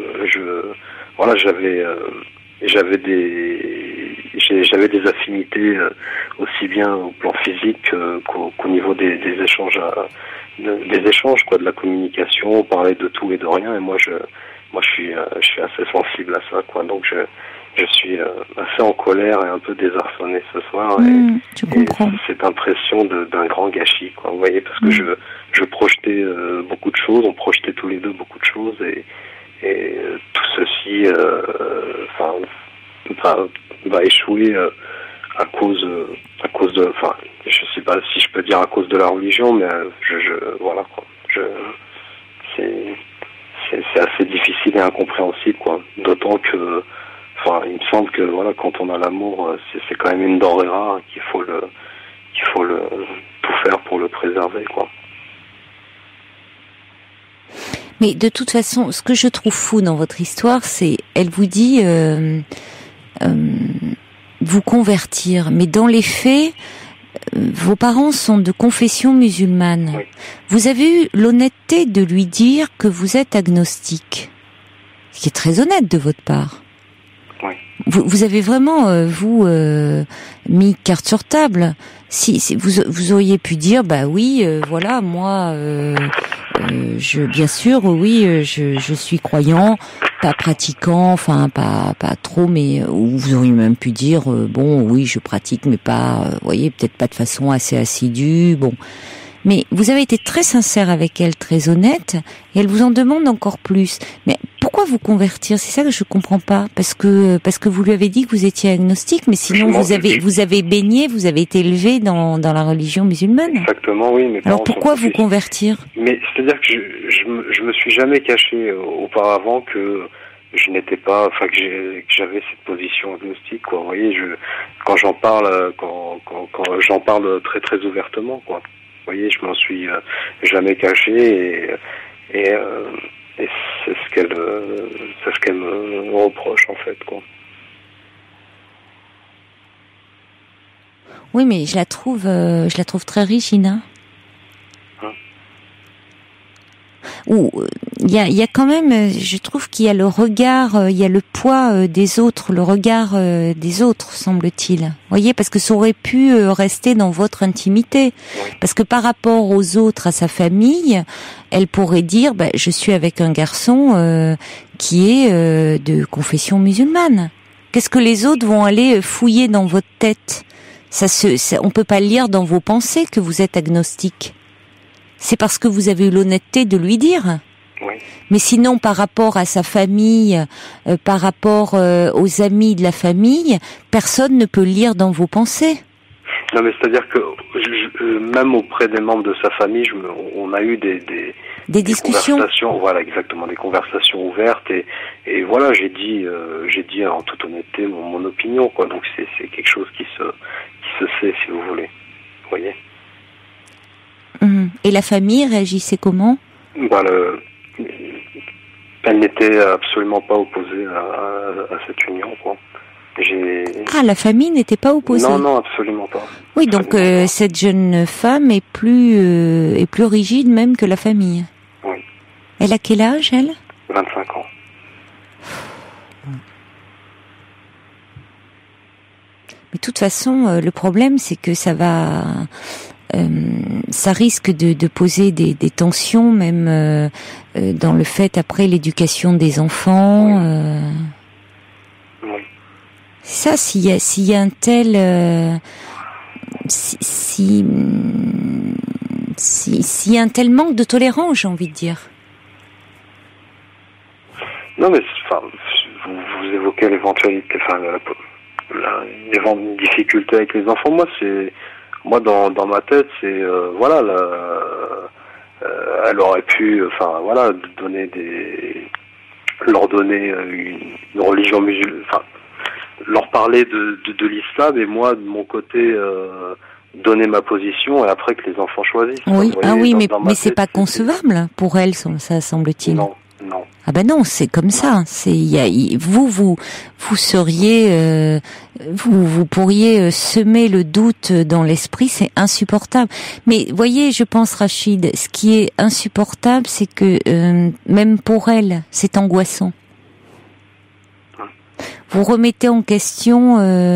j'avais des affinités aussi bien au plan physique qu'au niveau des échanges, quoi, de la communication. On parlait de tout et de rien, et moi je suis assez sensible à ça, quoi. Donc je suis assez en colère et un peu désarçonné ce soir, et cette impression d'un grand gâchis, quoi, vous voyez, parce que je projetais beaucoup de choses, on projetait tous les deux beaucoup de choses, et tout ceci va échouer à cause de, je sais pas si je peux dire à cause de la religion, mais voilà, quoi. C'est assez difficile et incompréhensible, quoi. D'autant que, il me semble que, voilà, quand on a l'amour, c'est quand même une denrée rare, qu'il faut tout faire pour le préserver, quoi. Mais de toute façon, ce que je trouve fou dans votre histoire, c'est, elle vous dit vous convertir, mais dans les faits, vos parents sont de confession musulmane. Oui. Vous avez eu l'honnêteté de lui dire que vous êtes agnostique, ce qui est très honnête de votre part. Oui. Vous avez vraiment mis carte sur table. Si vous auriez pu dire, voilà, moi bien sûr, oui, je suis croyant, pas pratiquant, enfin pas trop, mais vous auriez même pu dire bon, oui, je pratique, mais pas, voyez, peut-être pas de façon assez assidue, bon. Mais vous avez été très sincère avec elle, très honnête, et elle vous en demande encore plus. Mais pourquoi vous convertir? C'est ça que je comprends pas. Parce que vous lui avez dit que vous étiez agnostique, mais sinon vous avez baigné, vous avez été élevé dans la religion musulmane. Exactement, oui. Mais alors pourquoi vous convertir? Mais c'est-à-dire que je me suis jamais caché auparavant que je n'étais pas, enfin que j'avais cette position agnostique, quoi. Vous voyez, quand j'en parle j'en parle très très ouvertement, quoi. Vous voyez, je m'en suis jamais caché et c'est ce qu'elle me reproche en fait, quoi. Oui, mais je la trouve très riche, Ina. Ou il y a quand même, je trouve qu'il y a le regard, il y a le poids des autres, le regard des autres, semble-t-il. Vous voyez, parce que ça aurait pu rester dans votre intimité. Parce que par rapport aux autres, à sa famille, elle pourrait dire, je suis avec un garçon qui est de confession musulmane. Qu'est-ce que les autres vont aller fouiller dans votre tête? On peut pas lire dans vos pensées que vous êtes agnostique. C'est parce que vous avez eu l'honnêteté de lui dire. Oui. Mais sinon, par rapport à sa famille, par rapport aux amis de la famille, personne ne peut lire dans vos pensées. Non, mais c'est-à-dire que même auprès des membres de sa famille, on a eu des discussions. Conversations, voilà, exactement, des conversations ouvertes et voilà, j'ai dit en toute honnêteté mon opinion, quoi. Donc c'est quelque chose qui se sait, si vous voulez. Vous voyez. Et la famille réagissait comment? Elle n'était absolument pas opposée à cette union, quoi. La famille n'était pas opposée? Non, absolument pas. Oui, donc cette jeune femme est plus rigide même que la famille. Oui. Elle a quel âge, elle? 25 ans. Mais de toute façon, le problème, c'est que ça risque de poser des tensions, même dans le fait après l'éducation des enfants. Oui. Ça, s'il y a un tel, s'il y a un tel manque de tolérance, j'ai envie de dire. Non, mais vous évoquez l'éventualité, une difficulté avec les enfants. Moi, dans ma tête, c'est elle aurait pu, leur donner une religion musulmane, leur parler de l'islam, et moi de mon côté donner ma position, et après que les enfants choisissent. Oui, mais c'est pas concevable pour elle, ça semble-t-il. Non. Ah ben non, c'est comme ça. Vous seriez, vous pourriez semer le doute dans l'esprit, c'est insupportable. Mais voyez, je pense, Rachid, ce qui est insupportable, c'est que même pour elle, c'est angoissant. Vous remettez en question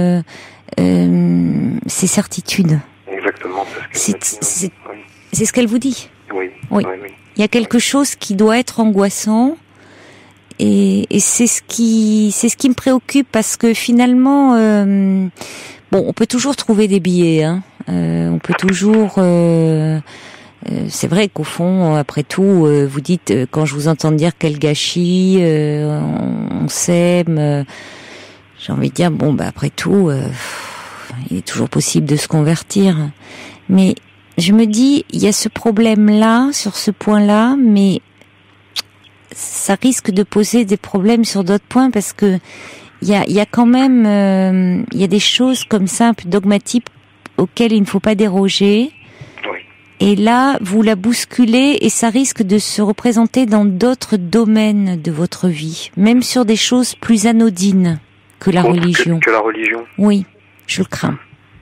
ses certitudes. Exactement. C'est ce qu'elle vous dit. Oui. Il y a quelque chose qui doit être angoissant. Et c'est ce qui me préoccupe, parce que finalement, on peut toujours trouver des billets, hein. On peut toujours. C'est vrai qu'au fond, après tout, vous dites, quand je vous entends dire quel gâchis, on s'aime. J'ai envie de dire après tout, il est toujours possible de se convertir. Mais je me dis, il y a ce problème-là, sur ce point-là, mais ça risque de poser des problèmes sur d'autres points, parce que il y a quand même il y a des choses comme ça un peu dogmatiques auxquelles il ne faut pas déroger. Oui. Et là, vous la bousculez, et ça risque de se représenter dans d'autres domaines de votre vie, même sur des choses plus anodines que la religion. Que la religion. Oui, je le crains.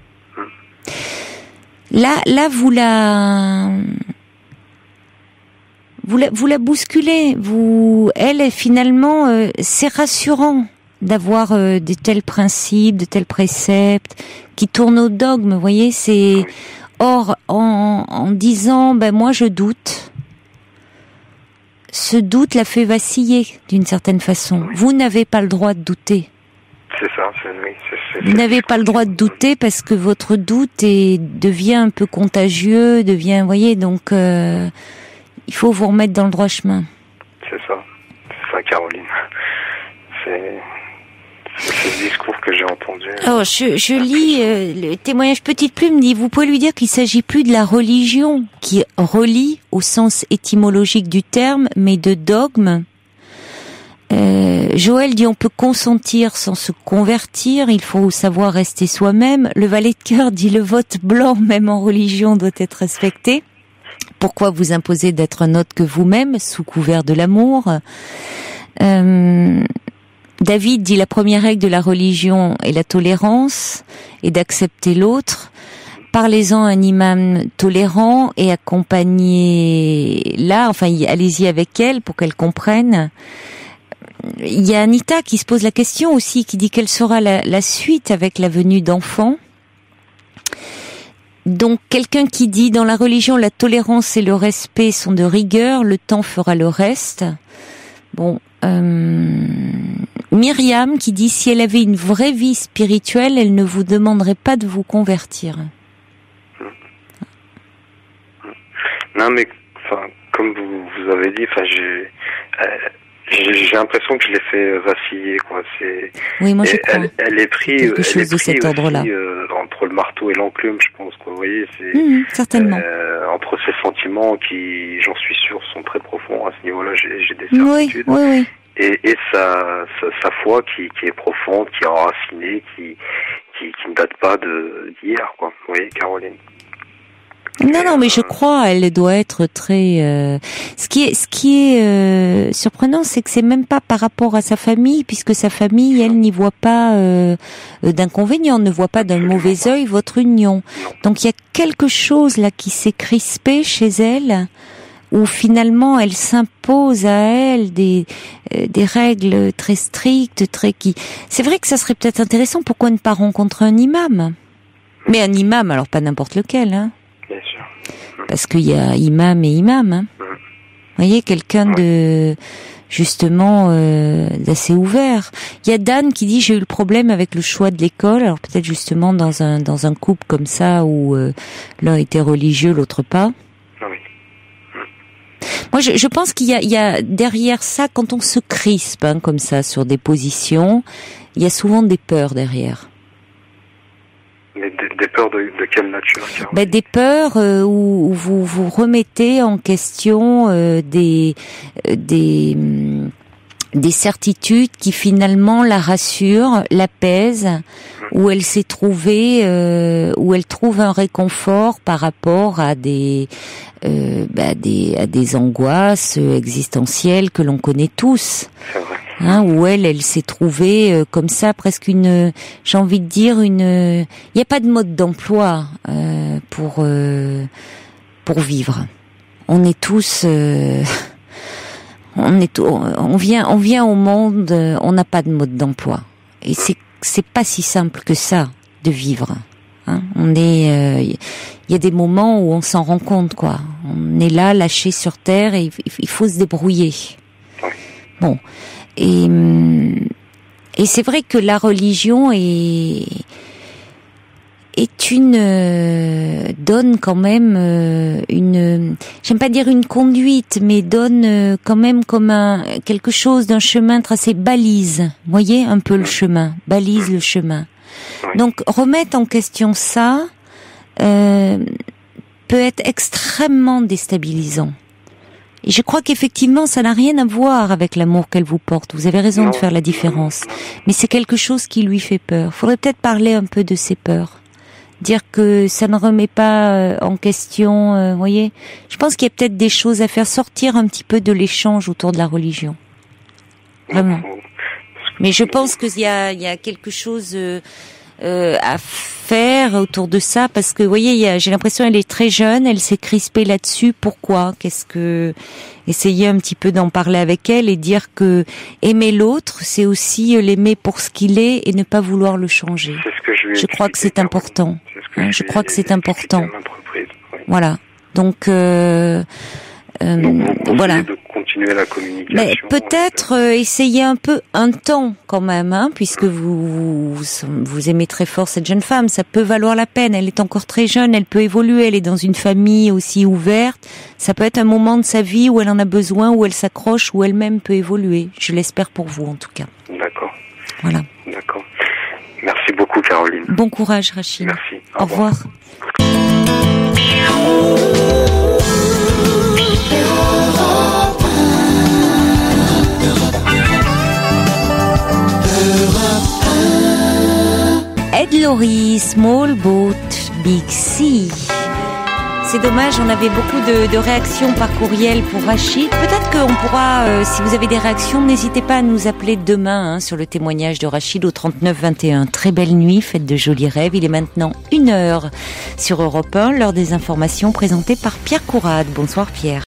Là, vous la bousculez. Elle, finalement, c'est rassurant d'avoir de tels principes, de tels préceptes qui tournent au dogme. Vous voyez, c'est. Or, en disant, moi, je doute. ce doute l'a fait vaciller d'une certaine façon. Vous n'avez pas le droit de douter. C'est ça, Vous n'avez pas le droit de douter parce que votre doute devient un peu contagieux, vous voyez, donc il faut vous remettre dans le droit chemin. C'est ça, Caroline. C'est le discours que j'ai entendu. Alors, je lis le témoignage Petite Plume dit, vous pouvez lui dire qu'il s'agit plus de la religion qui relie au sens étymologique du terme, mais de dogme. Joël dit on peut consentir sans se convertir, il faut savoir rester soi-même. Le valet de cœur dit le vote blanc même en religion doit être respecté. Pourquoi vous imposer d'être un autre que vous-même sous couvert de l'amour? David dit la première règle de la religion est la tolérance et d'accepter l'autre. Parlez-en à un imam tolérant et accompagnez-la, allez-y avec elle pour qu'elle comprenne. Il y a Anita qui se pose la question aussi, qui dit quelle sera la suite avec la venue d'enfants. Donc quelqu'un qui dit dans la religion la tolérance et le respect sont de rigueur, le temps fera le reste. Bon, Myriam qui dit si elle avait une vraie vie spirituelle, elle ne vous demanderait pas de vous convertir. Non mais comme vous avez dit, j'ai l'impression que je l'ai fait vaciller, quoi. Oui, moi je crois. Elle est prise quelque chose de cet ordre-là. Entre le marteau et l'enclume, je pense, quoi. Vous voyez, certainement. Entre ces sentiments qui, j'en suis sûr, sont très profonds à ce niveau-là. J'ai des certitudes. Oui. Et sa foi qui est profonde, qui est enracinée, qui ne date pas d'hier, quoi. Vous voyez, Caroline. Non, mais je crois, elle doit être très. Ce qui est surprenant, c'est que c'est même pas par rapport à sa famille, puisque sa famille, elle n'y voit pas d'inconvénient, ne voit pas d'un mauvais œil votre union. Donc il y a quelque chose là qui s'est crispé chez elle, où finalement elle s'impose à elle des règles très strictes, C'est vrai que ça serait peut-être intéressant. Pourquoi ne pas rencontrer un imam? Mais un imam, alors pas n'importe lequel, hein. Bien sûr. Parce qu'il y a imam et imam, hein. Vous voyez, quelqu'un de justement d'assez ouvert. Il y a Dan qui dit j'ai eu le problème avec le choix de l'école. Alors peut-être justement dans un couple comme ça où l'un était religieux, l'autre pas. Oui. Moi, je pense qu'il y a derrière ça, quand on se crispe comme ça sur des positions, il y a souvent des peurs derrière. Mais des peurs de quelle nature? Des peurs où vous remettez en question des certitudes qui finalement la rassurent, l'apaisent, où elle s'est trouvée, où elle trouve un réconfort par rapport à des angoisses existentielles que l'on connaît tous. C'est vrai. Où elle s'est trouvée comme ça, presque j'ai envie de dire il n'y a pas de mode d'emploi pour vivre. On est tous, on vient au monde, on n'a pas de mode d'emploi. Et c'est pas si simple que ça de vivre. Il y a des moments où on s'en rend compte, quoi. On est là, lâché sur terre, et il faut se débrouiller. Bon. Et c'est vrai que la religion donne quand même j'aime pas dire une conduite, mais donne quand même comme quelque chose d'un chemin tracé, balise, voyez un peu le chemin, balise le chemin. Donc remettre en question ça peut être extrêmement déstabilisant. Et je crois qu'effectivement, ça n'a rien à voir avec l'amour qu'elle vous porte. Vous avez raison de faire la différence. Mais c'est quelque chose qui lui fait peur. Faudrait peut-être parler un peu de ses peurs. Dire que ça ne remet pas en question, voyez. Je pense qu'il y a peut-être des choses à faire, sortir un petit peu de l'échange autour de la religion. Vraiment. Mais je pense qu'il y a quelque chose à faire autour de ça, parce que vous voyez, j'ai l'impression elle est très jeune, elle s'est crispée là-dessus. Pourquoi? Essayez un petit peu d'en parler avec elle et dire que aimer l'autre, c'est aussi l'aimer pour ce qu'il est et ne pas vouloir le changer. C'est ce que je crois que c'est important. Je crois que c'est important. Voilà. Donc voilà. De continuer la communication. Mais peut-être essayer un temps quand même, hein, puisque vous aimez très fort cette jeune femme. Ça peut valoir la peine. Elle est encore très jeune, elle peut évoluer. Elle est dans une famille aussi ouverte. Ça peut être un moment de sa vie où elle en a besoin, où elle s'accroche, où elle-même peut évoluer. Je l'espère pour vous en tout cas. D'accord. Voilà. D'accord. Merci beaucoup, Caroline. Bon courage, Rachid. Merci. Au revoir. Ed Laurie, Small Boat, Big Sea. C'est dommage, on avait beaucoup de réactions par courriel pour Rachid. Peut-être qu'on pourra, si vous avez des réactions, n'hésitez pas à nous appeler demain sur le témoignage de Rachid au 39 21. Très belle nuit, faites de jolis rêves. Il est maintenant 1h sur Europe 1, l'heure des informations présentées par Pierre Courade. Bonsoir Pierre.